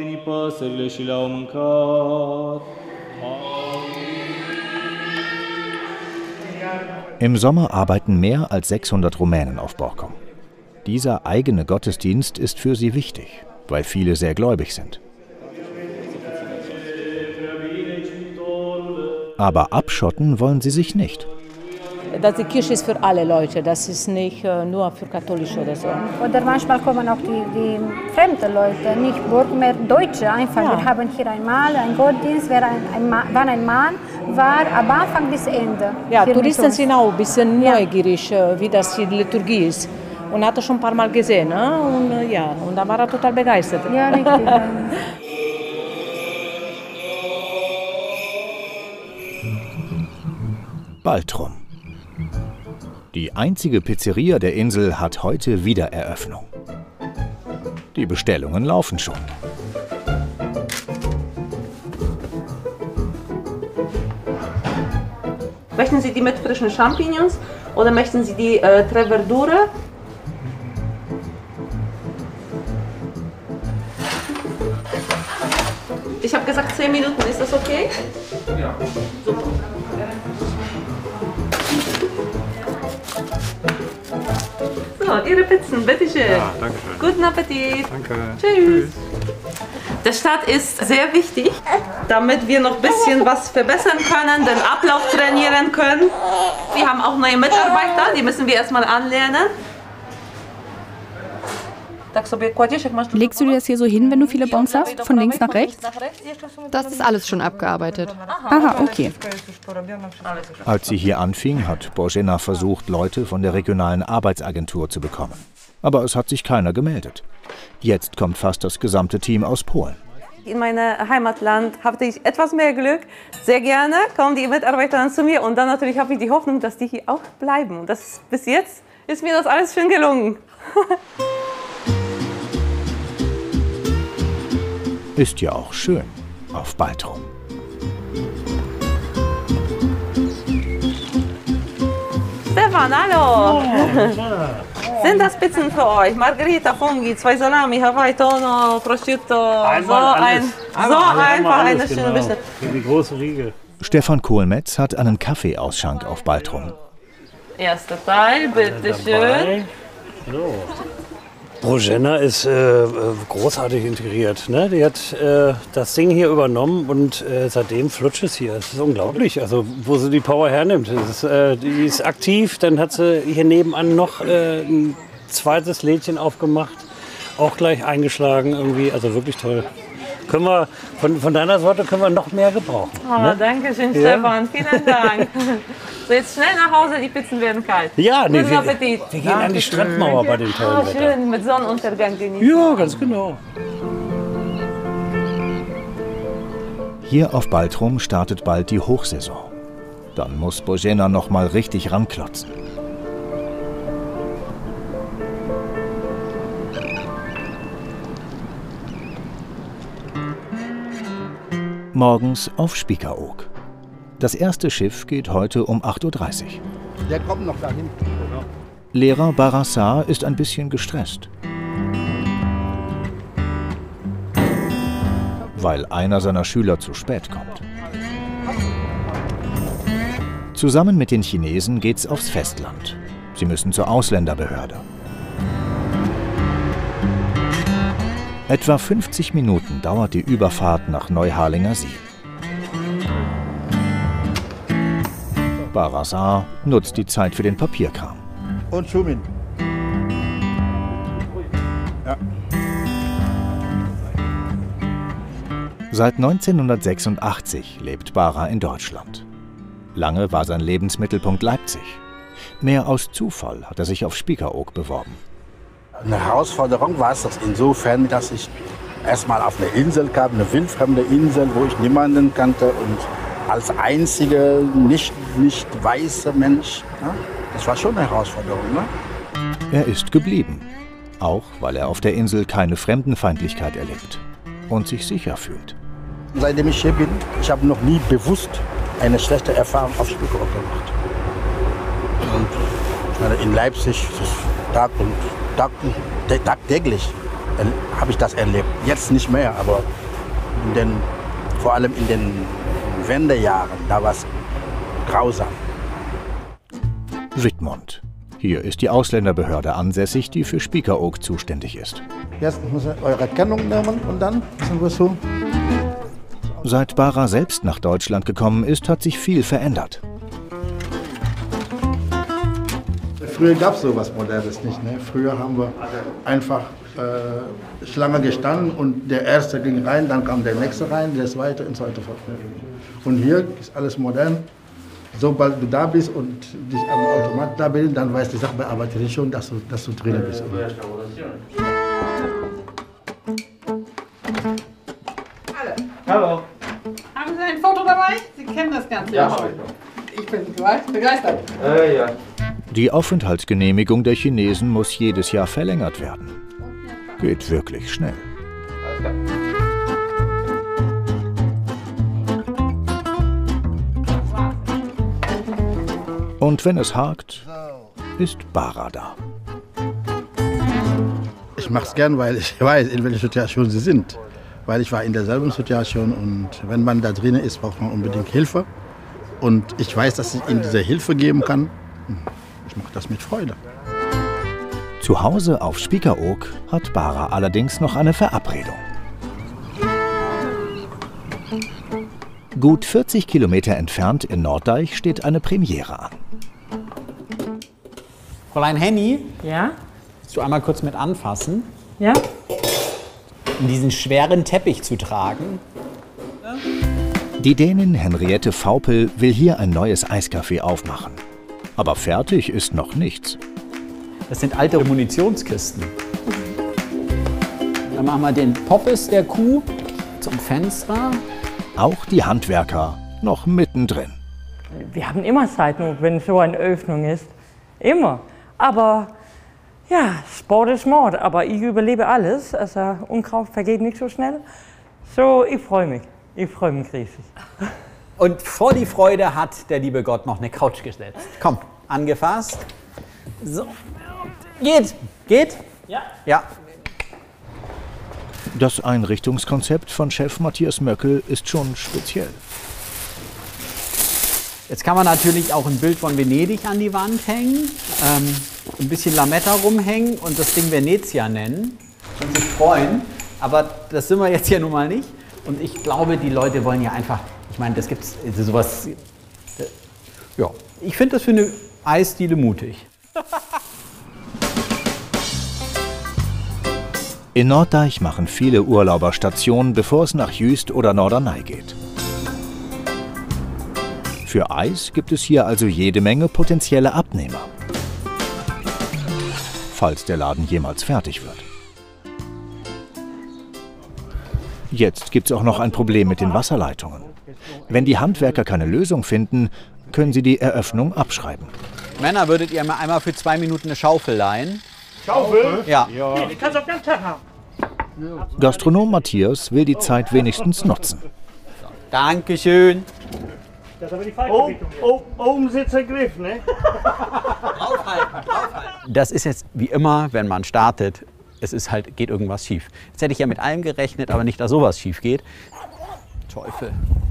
Im Sommer arbeiten mehr als sechshundert Rumänen auf Borkum. Dieser eigene Gottesdienst ist für sie wichtig, weil viele sehr gläubig sind. Aber abschotten wollen sie sich nicht. Dass die Kirche ist für alle Leute, das ist nicht äh, nur für Katholische oder so. Oder manchmal kommen auch die, die fremden Leute, nicht mehr Deutsche einfach. Ja. Wir haben hier einmal einen Gottesdienst, wer ein, ein Mann, wann ein Mann war, am Anfang bis Ende. Ja, Touristen sind auch ein bisschen neugierig, ja, wie das die Liturgie ist. Und hat er schon ein paar Mal gesehen, ne? Und, äh, ja, und da war er total begeistert. Ja, richtig. Baltrum. Die einzige Pizzeria der Insel hat heute Wiedereröffnung. Die Bestellungen laufen schon. Möchten Sie die mit frischen Champignons oder möchten Sie die äh, Treverdure? Ich habe gesagt zehn Minuten, ist das okay? Ja. Super. So, Ihre Pizzen, bitteschön. Ja, danke schön. Guten Appetit. Danke. Tschüss. Der Start ist sehr wichtig, damit wir noch ein bisschen was verbessern können, den Ablauf trainieren können. Wir haben auch neue Mitarbeiter, die müssen wir erstmal anlernen. Legst du dir das hier so hin, wenn du viele Bons hast? Von links nach rechts? Das ist alles schon abgearbeitet. Aha, okay. Als sie hier anfing, hat Bożena versucht, Leute von der regionalen Arbeitsagentur zu bekommen. Aber es hat sich keiner gemeldet. Jetzt kommt fast das gesamte Team aus Polen. In meinem Heimatland hatte ich etwas mehr Glück. Sehr gerne kommen die Mitarbeiter dann zu mir und dann natürlich habe ich die Hoffnung, dass die hier auch bleiben. Und das, bis jetzt ist mir das alles schön gelungen. Ist ja auch schön auf Baltrum. Stefan, hallo! Sind das Pizzen für euch? Margherita, Funghi, zwei Salami, Hawaii, Tono, Prosciutto. Einmal so ein, alles. so Einmal einfach alles, eine schöne genau. Beste. Für die große Riege. Stefan Kohlmetz hat einen Kaffeeausschank auf Baltrum. Erster Teil, bitteschön. So. Bożena ist äh, großartig integriert. Ne? Die hat äh, das Ding hier übernommen und äh, seitdem flutscht es hier. Es ist unglaublich, also, wo sie die Power hernimmt. Das ist, äh, die ist aktiv, dann hat sie hier nebenan noch äh, ein zweites Lädchen aufgemacht, auch gleich eingeschlagen irgendwie. Also wirklich toll. Können wir, von, von deiner Sorte können wir noch mehr gebrauchen. Oh, ne? Danke schön, Ja? Stefan. Vielen Dank. So, jetzt schnell nach Hause, die Pizzen werden kalt. Ja, nee, Guten wir, Appetit. wir gehen an die Strandmauer bei dem tollen Ah, Wetter. schön, mit Sonnenuntergang genießen. Ja, ganz genau. Hier auf Baltrum startet bald die Hochsaison. Dann muss Bożena noch mal richtig ranklotzen. Morgens auf Spiekeroog. Das erste Schiff geht heute um acht Uhr dreißig. Der kommt noch dahin. Lehrer Barassar ist ein bisschen gestresst. Weil einer seiner Schüler zu spät kommt. Zusammen mit den Chinesen geht's aufs Festland. Sie müssen zur Ausländerbehörde. Etwa fünfzig Minuten dauert die Überfahrt nach Neuharlinger See. Barassar nutzt die Zeit für den Papierkram. Und Schumin. Ja. Seit neunzehnhundertsechsundachtzig lebt Bara in Deutschland. Lange war sein Lebensmittelpunkt Leipzig. Mehr aus Zufall hat er sich auf Spiekeroog beworben. Eine Herausforderung war es das insofern, dass ich erstmal auf eine Insel kam, eine wildfremde Insel, wo ich niemanden kannte und als einziger nicht, nicht weißer Mensch. Ja, das war schon eine Herausforderung. Ne? Er ist geblieben, auch weil er auf der Insel keine Fremdenfeindlichkeit erlebt und sich sicher fühlt. Seitdem ich hier bin, ich habe noch nie bewusst eine schlechte Erfahrung auf Spiekeroog gemacht. Und ich meine, in Leipzig das ist Tag und Tag, tagtäglich habe ich das erlebt. Jetzt nicht mehr, aber in den, vor allem in den Wendejahren, da war es grausam. Wittmund. Hier ist die Ausländerbehörde ansässig, die für Spiekeroog zuständig ist. Jetzt müssen wir eure Kennung nehmen und dann müssen wir so. Seit Bara selbst nach Deutschland gekommen ist, hat sich viel verändert. Früher gab es sowas Modernes nicht. Ne? Früher haben wir einfach äh, Schlange gestanden und der Erste ging rein, dann kam der Nächste rein, der Zweite und so weiter. Und hier ist alles modern. Sobald du da bist und dich am Automat da bist, dann weiß die Sachbearbeiterin schon, dass du, dass du drin bist. Hallo. Haben Sie ein Foto dabei? Sie kennen das Ganze. Ja, habe ich noch. Ich bin begeistert. Äh, ja. Die Aufenthaltsgenehmigung der Chinesen muss jedes Jahr verlängert werden. Geht wirklich schnell. Und wenn es hakt, ist Bara da. Ich mache es gern, weil ich weiß, in welcher Situation sie sind. Weil ich war in derselben Situation und wenn man da drin ist, braucht man unbedingt Hilfe. Und ich weiß, dass ich ihnen diese Hilfe geben kann. Ich mache das mit Freude. Zu Hause auf Spiekeroog hat Bara allerdings noch eine Verabredung. Gut vierzig Kilometer entfernt in Norddeich steht eine Premiere an. Fräulein Henny? Ja? Willst du einmal kurz mit anfassen? Ja? Um diesen schweren Teppich zu tragen. Die Dänin Henriette Vaupel will hier ein neues Eiscafé aufmachen. Aber fertig ist noch nichts. Das sind alte Munitionskisten. Dann machen wir den Poppes der Kuh zum Fenster. Auch die Handwerker noch mittendrin. Wir haben immer Zeitnot, wenn so eine Öffnung ist. Immer. Aber ja, Sport ist Mord. Aber ich überlebe alles. Also Unkraut vergeht nicht so schnell. So, ich freue mich. Ich freue mich riesig. Und vor die Freude hat der liebe Gott noch eine Couch gesetzt. Komm, angefasst. So. Geht. Geht? Ja. Ja. Das Einrichtungskonzept von Chef Matthias Möckel ist schon speziell. Jetzt kann man natürlich auch ein Bild von Venedig an die Wand hängen, ähm, ein bisschen Lametta rumhängen und das Ding Venezia nennen und sich freuen. Aber das sind wir jetzt ja nun mal nicht. Und ich glaube, die Leute wollen ja einfach, ich meine, das gibt's sowas. Ja, ich finde das für eine Eisdiele mutig. In Norddeich machen viele Urlauber Station, bevor es nach Jüst oder Norderney geht. Für Eis gibt es hier also jede Menge potenzielle Abnehmer. Falls der Laden jemals fertig wird. Jetzt gibt es auch noch ein Problem mit den Wasserleitungen. Wenn die Handwerker keine Lösung finden, können sie die Eröffnung abschreiben. Männer, würdet ihr mal einmal für zwei Minuten eine Schaufel leihen? Schaufel? Ja. ja. Die kannst du auf den Tag haben. Gastronom Matthias will die Zeit wenigstens nutzen. Dankeschön. Das ist aber die falsche oh, Richtung. Oh, oben sitzt der Griff, ne? Aufhalten, aufhalten. Das ist jetzt wie immer, wenn man startet, es ist halt, geht irgendwas schief. Jetzt hätte ich ja mit allem gerechnet, aber nicht, dass sowas schief geht. Teufel.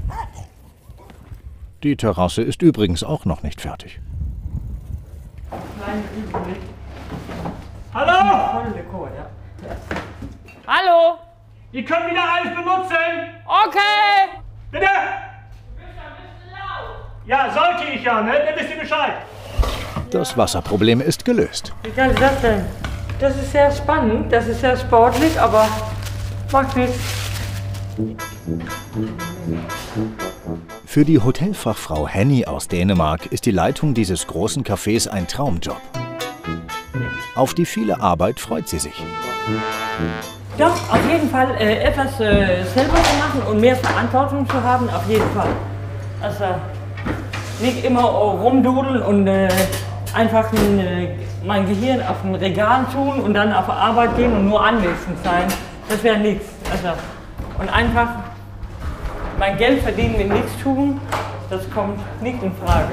Die Terrasse ist übrigens auch noch nicht fertig. Hallo? Hallo? Ihr könnt wieder alles benutzen. Okay. Bitte? Ja, sollte ich ja, ne? Dann wisst ihr Bescheid. Das Wasserproblem ist gelöst. Wie geil ist das denn? Das ist sehr spannend, das ist sehr sportlich, aber macht nichts. Für die Hotelfachfrau Henny aus Dänemark ist die Leitung dieses großen Cafés ein Traumjob. Auf die viele Arbeit freut sie sich. Doch, auf jeden Fall äh, etwas äh, selber zu machen und mehr Verantwortung zu haben, auf jeden Fall. Also nicht immer rumdudeln und äh, einfach ein, äh, mein Gehirn auf ein Regal tun und dann auf Arbeit gehen und nur anwesend sein. Das wäre nichts. Also, und einfach mein Geld verdienen mit nichts tun, das kommt nicht in Frage.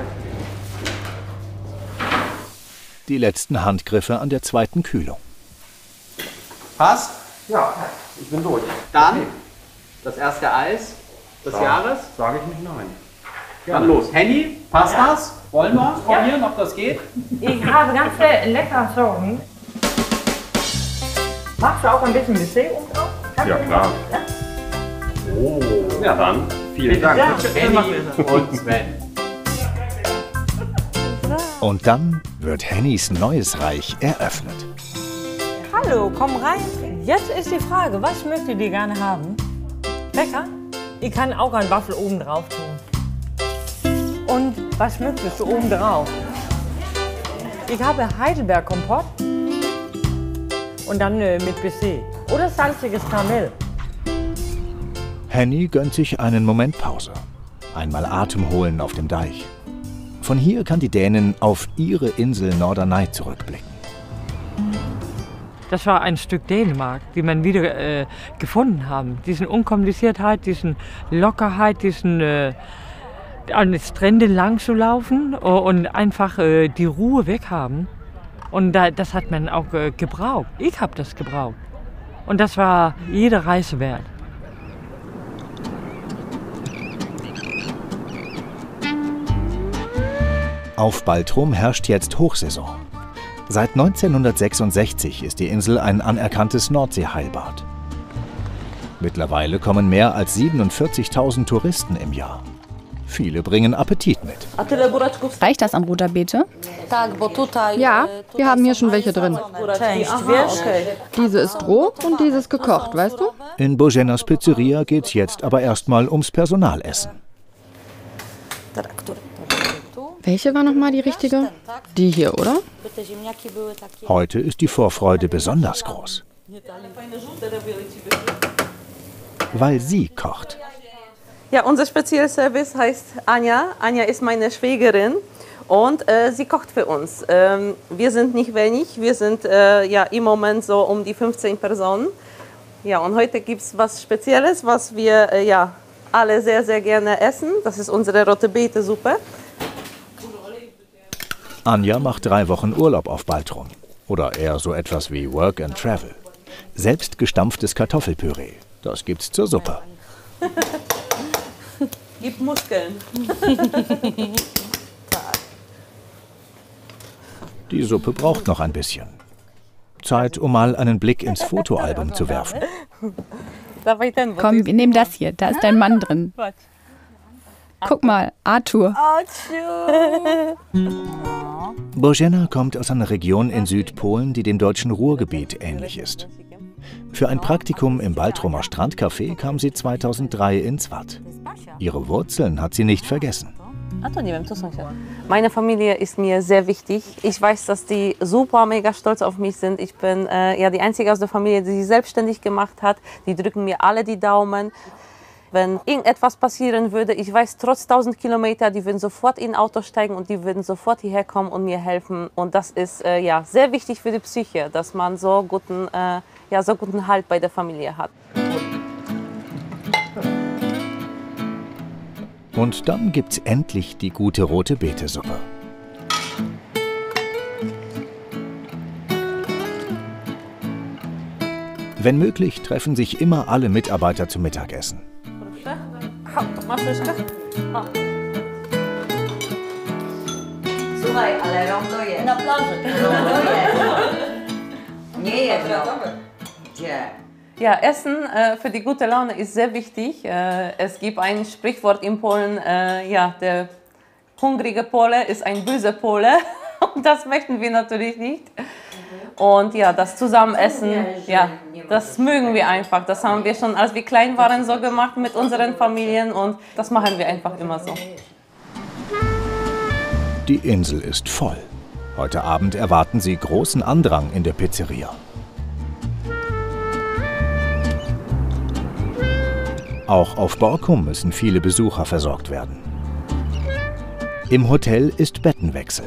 Die letzten Handgriffe an der zweiten Kühlung. Passt? Ja, ich bin durch. Dann das erste Eis des Sag, Jahres. Sage ich nicht nein. Dann los. Henny, passt Ja. das? Wollen wir probieren, Ja. ob das geht? Ich habe ganz leckere Sorten. Machst du auch ein bisschen Baiser oben drauf? Ja, klar. Ja? Oh, ja dann. Vielen Dank. Ja, Henny und Sven. Und dann wird Hennys neues Reich eröffnet. Hallo, komm rein. Jetzt ist die Frage, was möchtet ihr gerne haben? Lecker? Ich kann auch einen Waffel oben drauf tun. Und was möchtest du oben drauf? Ich habe Heidelbeerkompott und dann äh, mit Baiser oder salziges Karamell. Henny gönnt sich einen Moment Pause. Einmal Atem holen auf dem Deich. Von hier kann die Dänin auf ihre Insel Norderney zurückblicken. Das war ein Stück Dänemark, die man wieder äh, gefunden haben. Diesen Unkompliziertheit, diesen Lockerheit, diesen, äh, an den Stränden lang zu laufen und einfach äh, die Ruhe weghaben. Und da, das hat man auch äh, gebraucht. Ich habe das gebraucht. Und das war jede Reise wert. Auf Baltrum herrscht jetzt Hochsaison. Seit neunzehnhundertsechsundsechzig ist die Insel ein anerkanntes Nordseeheilbad. Mittlerweile kommen mehr als siebenundvierzigtausend Touristen im Jahr. Viele bringen Appetit mit. Reicht das an roter Beete? Ja, wir haben hier schon welche drin. Diese ist roh und diese ist gekocht, weißt du? In Boženas Pizzeria geht's jetzt aber erstmal ums Personalessen. Welche war nochmal die richtige? Die hier, oder? Heute ist die Vorfreude besonders groß. Weil sie kocht. Ja, unser Spezialservice heißt Anja. Anja ist meine Schwägerin und äh, sie kocht für uns. Ähm, wir sind nicht wenig, wir sind äh, ja, im Moment so um die fünfzehn Personen. Ja, und heute gibt es was Spezielles, was wir äh, ja, alle sehr, sehr gerne essen. Das ist unsere rote Beete-Suppe. Anja macht drei Wochen Urlaub auf Baltrum. Oder eher so etwas wie Work and Travel. Selbst gestampftes Kartoffelpüree. Das gibt's zur Suppe. Gib Muskeln. Die Suppe braucht noch ein bisschen. Zeit, um mal einen Blick ins Fotoalbum zu werfen. Komm, wir nehmen das hier. Da ist dein Mann drin. Guck mal, Arthur. Bożena kommt aus einer Region in Südpolen, die dem deutschen Ruhrgebiet ähnlich ist. Für ein Praktikum im Baltrumer Strandcafé kam sie zweitausenddrei ins Watt. Ihre Wurzeln hat sie nicht vergessen. Meine Familie ist mir sehr wichtig. Ich weiß, dass die super mega stolz auf mich sind. Ich bin äh, ja die einzige aus der Familie, die sich selbstständig gemacht hat. Die drücken mir alle die Daumen. Wenn irgendetwas passieren würde, ich weiß, trotz tausend Kilometer, die würden sofort in ein Auto steigen und die würden sofort hierher kommen und mir helfen. Und das ist äh, ja, sehr wichtig für die Psyche, dass man so guten, äh, ja, so guten Halt bei der Familie hat. Und dann gibt's endlich die gute rote Beete-Suppe. Wenn möglich, treffen sich immer alle Mitarbeiter zum Mittagessen. Słuchaj, ale rondo jest. Na plaży. Rondo jest. Nie jedno. Gdzie? Ja, Essen äh, für die gute Laune ist sehr wichtig. Äh, es gibt ein Sprichwort in Polen, äh, ja, der hungrige Pole ist ein böser Pole. Und das möchten wir natürlich nicht. Und ja, das Zusammenessen, ja, das mögen wir einfach. Das haben wir schon, als wir klein waren, so gemacht mit unseren Familien und das machen wir einfach immer so. Die Insel ist voll. Heute Abend erwarten sie großen Andrang in der Pizzeria. Auch auf Borkum müssen viele Besucher versorgt werden. Im Hotel ist Bettenwechsel.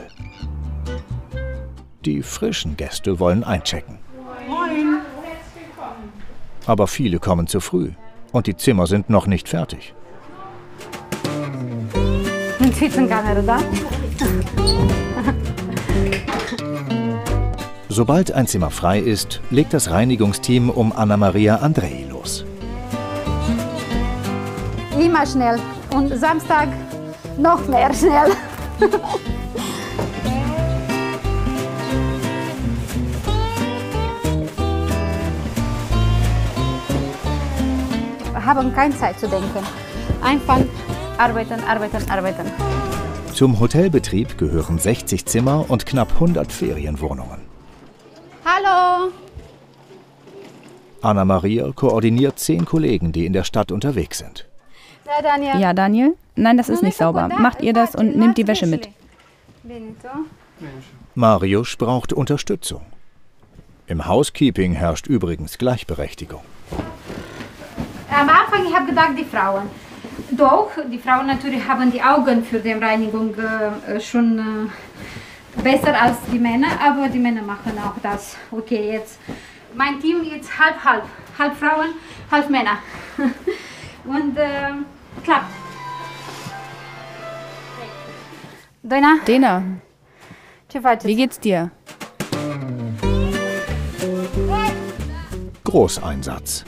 Die frischen Gäste wollen einchecken. Moin. Aber viele kommen zu früh und die Zimmer sind noch nicht fertig. Sobald ein Zimmer frei ist, legt das Reinigungsteam um Anna-Maria Andrei los. Immer schnell und Samstag noch mehr schnell. Wir haben keine Zeit zu denken. Einfach arbeiten, arbeiten, arbeiten. Zum Hotelbetrieb gehören sechzig Zimmer und knapp hundert Ferienwohnungen. Hallo! Anna-Maria koordiniert zehn Kollegen, die in der Stadt unterwegs sind. Ja, Daniel. Ja, Daniel? Nein, das ist nicht sauber. Macht ihr das und nehmt die Wäsche mit. Mariusz braucht Unterstützung. Im Housekeeping herrscht übrigens Gleichberechtigung. Am Anfang habe ich gedacht, die Frauen. Doch, die Frauen natürlich haben die Augen für die Reinigung äh, schon äh, besser als die Männer, aber die Männer machen auch das. Okay, jetzt mein Team jetzt halb halb, halb Frauen, halb Männer. Und äh, klappt. Dena? Dena. Wie geht's dir? Großeinsatz.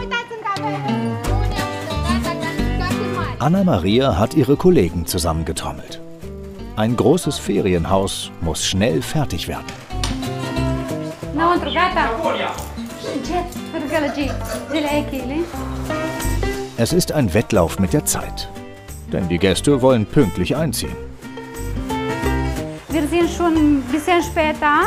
Anna-Maria hat ihre Kollegen zusammengetrommelt. Ein großes Ferienhaus muss schnell fertig werden. Es ist ein Wettlauf mit der Zeit, denn die Gäste wollen pünktlich einziehen. Wir sind schon ein bisschen später.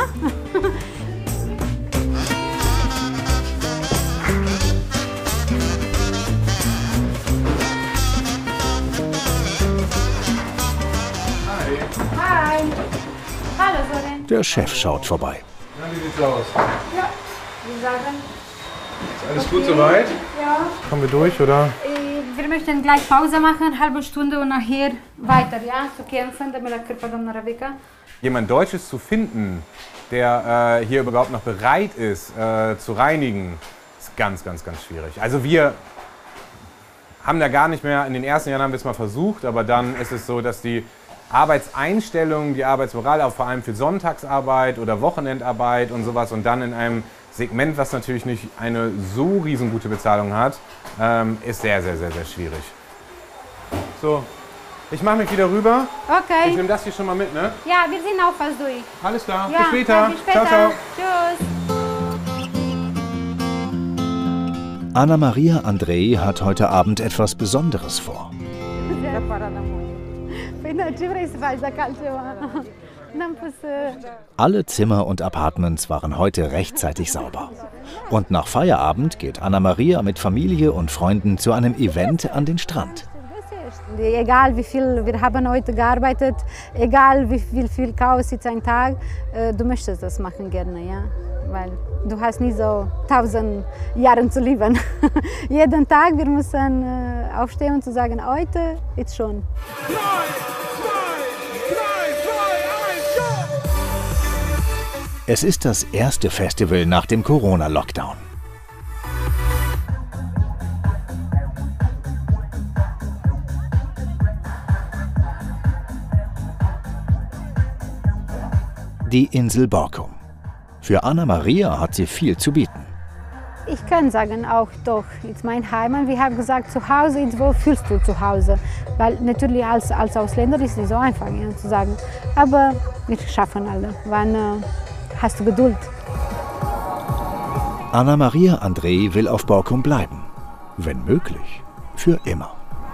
Hi. Hallo, Soren. Der Chef schaut vorbei. Na, wie sieht's aus? Ja, wir sagen. Ist alles okay. gut soweit? Ja. Kommen wir durch, oder? Wir möchten gleich Pause machen, eine halbe Stunde und nachher weiter, ja, zu kämpfen, damit der Körper dann nachher. Jemand Deutsches zu finden, der äh, hier überhaupt noch bereit ist, äh, zu reinigen, ist ganz, ganz, ganz schwierig. Also wir haben da gar nicht mehr, in den ersten Jahren haben wir es mal versucht, aber dann ist es so, dass die Arbeitseinstellung, die Arbeitsmoral, auch vor allem für Sonntagsarbeit oder Wochenendarbeit und sowas und dann in einem Segment, was natürlich nicht eine so riesengute Bezahlung hat, ähm, ist sehr, sehr, sehr, sehr schwierig. So, ich mache mich wieder rüber. Okay. Ich nehme das hier schon mal mit, ne? Ja, wir sind auch fast durch. Alles klar, ja, bis später. Bis später. Ciao, ciao. Tschüss. Anna-Maria Andrei hat heute Abend etwas Besonderes vor. Alle Zimmer und Apartments waren heute rechtzeitig sauber. Und nach Feierabend geht Anna-Maria mit Familie und Freunden zu einem Event an den Strand. Egal wie viel wir haben heute gearbeitet, egal wie viel, viel Chaos ist ein Tag, du möchtest das machen gerne, ja? Weil du hast nicht so tausend Jahre zu leben. Jeden Tag wir müssen aufstehen und zu sagen, heute ist schon. Es ist das erste Festival nach dem Corona-Lockdown. Die Insel Borkum. Für Anna-Maria hat sie viel zu bieten. Ich kann sagen auch doch, it's mein Heimat. Wir haben gesagt, zu Hause, wo fühlst du zu Hause? Weil natürlich als, als Ausländer ist es nicht so einfach, ja, zu sagen. Aber wir schaffen alle. Wann äh, hast du Geduld? Anna-Maria Andrei will auf Borkum bleiben. Wenn möglich, für immer.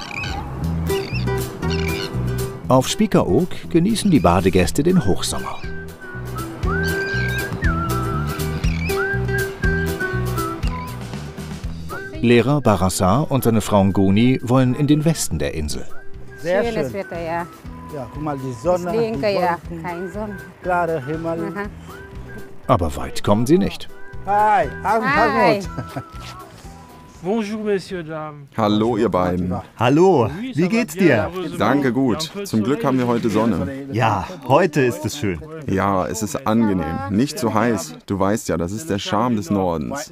Auf Spiekeroog genießen die Badegäste den Hochsommer. Lehrer Barassin und seine Frau Ngoni wollen in den Westen der Insel. Sehr Schönes schön. Wetter, ja. Ja, guck mal, die Sonne, Das Linke, die ja, Wolken, kein Sonne. klarer Himmel. Aha. Aber weit kommen sie nicht. Hi, Hi. Bonjour, messieurs, dames. Hallo, ihr beiden. Hallo, wie geht's dir? Danke, gut. Zum Glück haben wir heute Sonne. Ja, heute ist es schön. Ja, es ist angenehm. Nicht zu heiß. Du weißt ja, das ist der Charme des Nordens.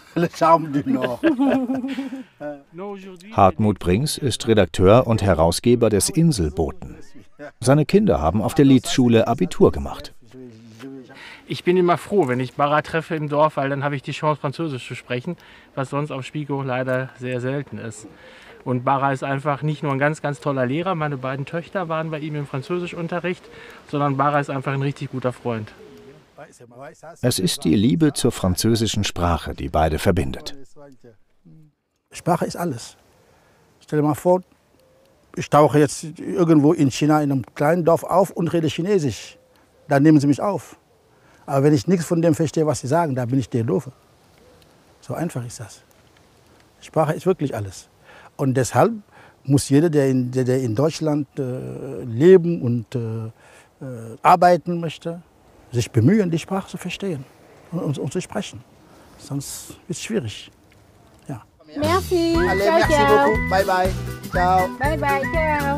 Hartmut Brings ist Redakteur und Herausgeber des Inselboten. Seine Kinder haben auf der Liedschule Abitur gemacht. Ich bin immer froh, wenn ich Bara treffe im Dorf, weil dann habe ich die Chance, Französisch zu sprechen, was sonst auf Spiekeroog leider sehr selten ist. Und Bara ist einfach nicht nur ein ganz, ganz toller Lehrer, meine beiden Töchter waren bei ihm im Französischunterricht, sondern Bara ist einfach ein richtig guter Freund. Es ist die Liebe zur französischen Sprache, die beide verbindet. Sprache ist alles. Stell dir mal vor, ich tauche jetzt irgendwo in China in einem kleinen Dorf auf und rede Chinesisch. Dann nehmen sie mich auf. Aber wenn ich nichts von dem verstehe, was sie sagen, dann bin ich der Doofe. So einfach ist das. Sprache ist wirklich alles. Und deshalb muss jeder, der in, der, der in Deutschland äh, leben und äh, äh, arbeiten möchte, sich bemühen, die Sprache zu verstehen und, und, und zu sprechen. Sonst ist es schwierig. Ja. Merci. Allez, Ciao, merci ciao. beaucoup. Bye, bye. Ciao. Bye, bye, ciao.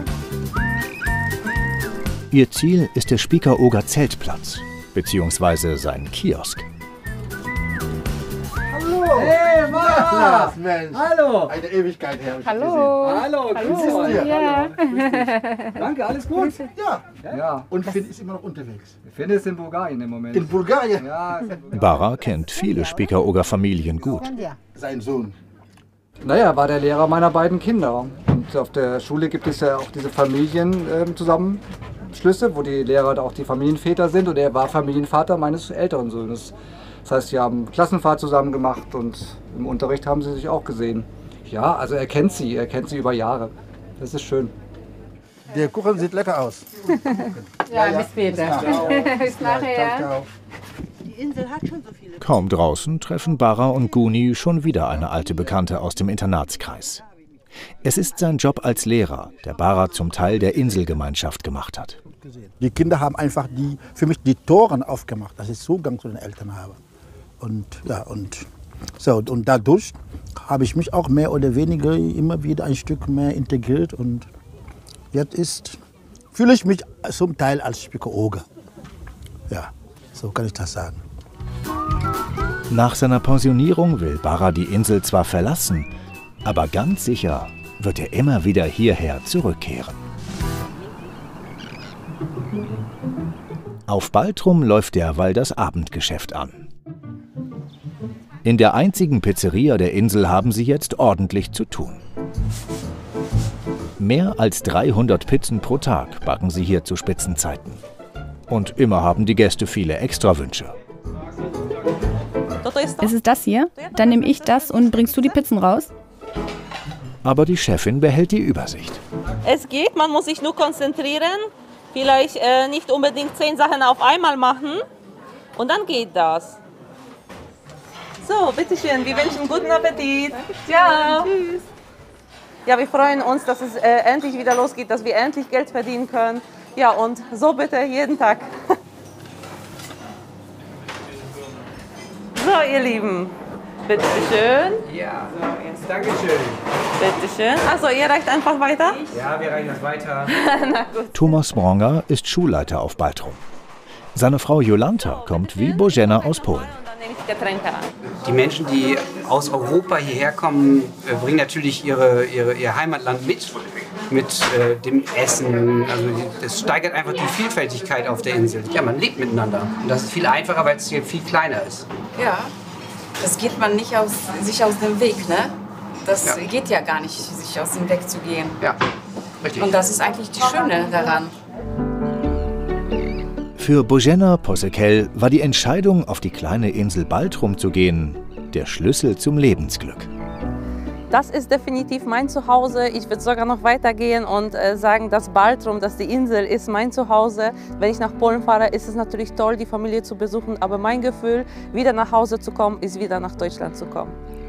Ihr Ziel ist der Spiekerooger Zeltplatz, beziehungsweise sein Kiosk. Hallo! Hey, Mann! Ach, Mensch. Hallo. Eine Ewigkeit her. Hallo. Hallo, Hallo. grüß dich. Ja. Hallo. Danke, alles gut? Ja. Ja. Und Finn ist immer noch unterwegs. Finn ist in Bulgarien im Moment. In Bulgarien? Ja. Ist in Bulgarien. Bara kennt viele Speaker-Oger-Familien gut. Sein Sohn. Naja, er war der Lehrer meiner beiden Kinder. Und auf der Schule gibt es ja auch diese Familienzusammenschlüsse, wo die Lehrer auch die Familienväter sind. Und er war Familienvater meines älteren Sohnes. Das heißt, sie haben Klassenfahrt zusammen gemacht und im Unterricht haben sie sich auch gesehen. Ja, also er kennt sie, er kennt sie über Jahre. Das ist schön. Der Kuchen sieht lecker aus. Ja, bis später. Bis nachher. Die Insel hat schon so viele. Kaum draußen treffen Bara und Guni schon wieder eine alte Bekannte aus dem Internatskreis. Es ist sein Job als Lehrer, der Bara zum Teil der Inselgemeinschaft gemacht hat. Die Kinder haben einfach die, für mich die Toren aufgemacht, dass ich Zugang zu den Eltern habe. Und, ja, und, so, und dadurch habe ich mich auch mehr oder weniger immer wieder ein Stück mehr integriert. Und jetzt ist, fühle ich mich zum Teil als Speaker-Oger. Ja, so kann ich das sagen. Nach seiner Pensionierung will Bara die Insel zwar verlassen, aber ganz sicher wird er immer wieder hierher zurückkehren. Auf Baltrum läuft derweil das Abendgeschäft an. In der einzigen Pizzeria der Insel haben sie jetzt ordentlich zu tun. Mehr als dreihundert Pizzen pro Tag backen sie hier zu Spitzenzeiten. Und immer haben die Gäste viele Extrawünsche. Ist es das hier? Dann nehme ich das und bringst du die Pizzen raus? Aber die Chefin behält die Übersicht. Es geht, man muss sich nur konzentrieren. Vielleicht äh, nicht unbedingt zehn Sachen auf einmal machen. Und dann geht das. So, bitteschön, wir wünschen guten Appetit. Ja. Tschüss. Ja, wir freuen uns, dass es äh, endlich wieder losgeht, dass wir endlich Geld verdienen können. Ja, und so bitte jeden Tag. So, ihr Lieben, bitteschön. Ja, so, jetzt Dankeschön. Bitteschön. Also, ihr reicht einfach weiter? Ja, wir reichen das weiter. Na gut. Thomas Mronger ist Schulleiter auf Baltrum. Seine Frau Jolanta kommt wie Bożena aus Polen. Dann nehme ich Getränke an. Die Menschen, die aus Europa hierher kommen, bringen natürlich ihre, ihre, ihr Heimatland mit, mit äh, dem Essen. Also das steigert einfach die Vielfältigkeit auf der Insel. Ja, man lebt miteinander. Und das ist viel einfacher, weil es hier viel kleiner ist. Ja, das geht man nicht aus, sich aus dem Weg, ne? Das ja. geht ja gar nicht, sich aus dem Weg zu gehen. Ja, richtig. Und das ist eigentlich die Schöne daran. Für Bożena Posekel war die Entscheidung, auf die kleine Insel Baltrum zu gehen, der Schlüssel zum Lebensglück. Das ist definitiv mein Zuhause. Ich würde sogar noch weitergehen und äh, sagen, dass Baltrum, dass die Insel ist mein Zuhause. Wenn ich nach Polen fahre, ist es natürlich toll, die Familie zu besuchen. Aber mein Gefühl, wieder nach Hause zu kommen, ist wieder nach Deutschland zu kommen.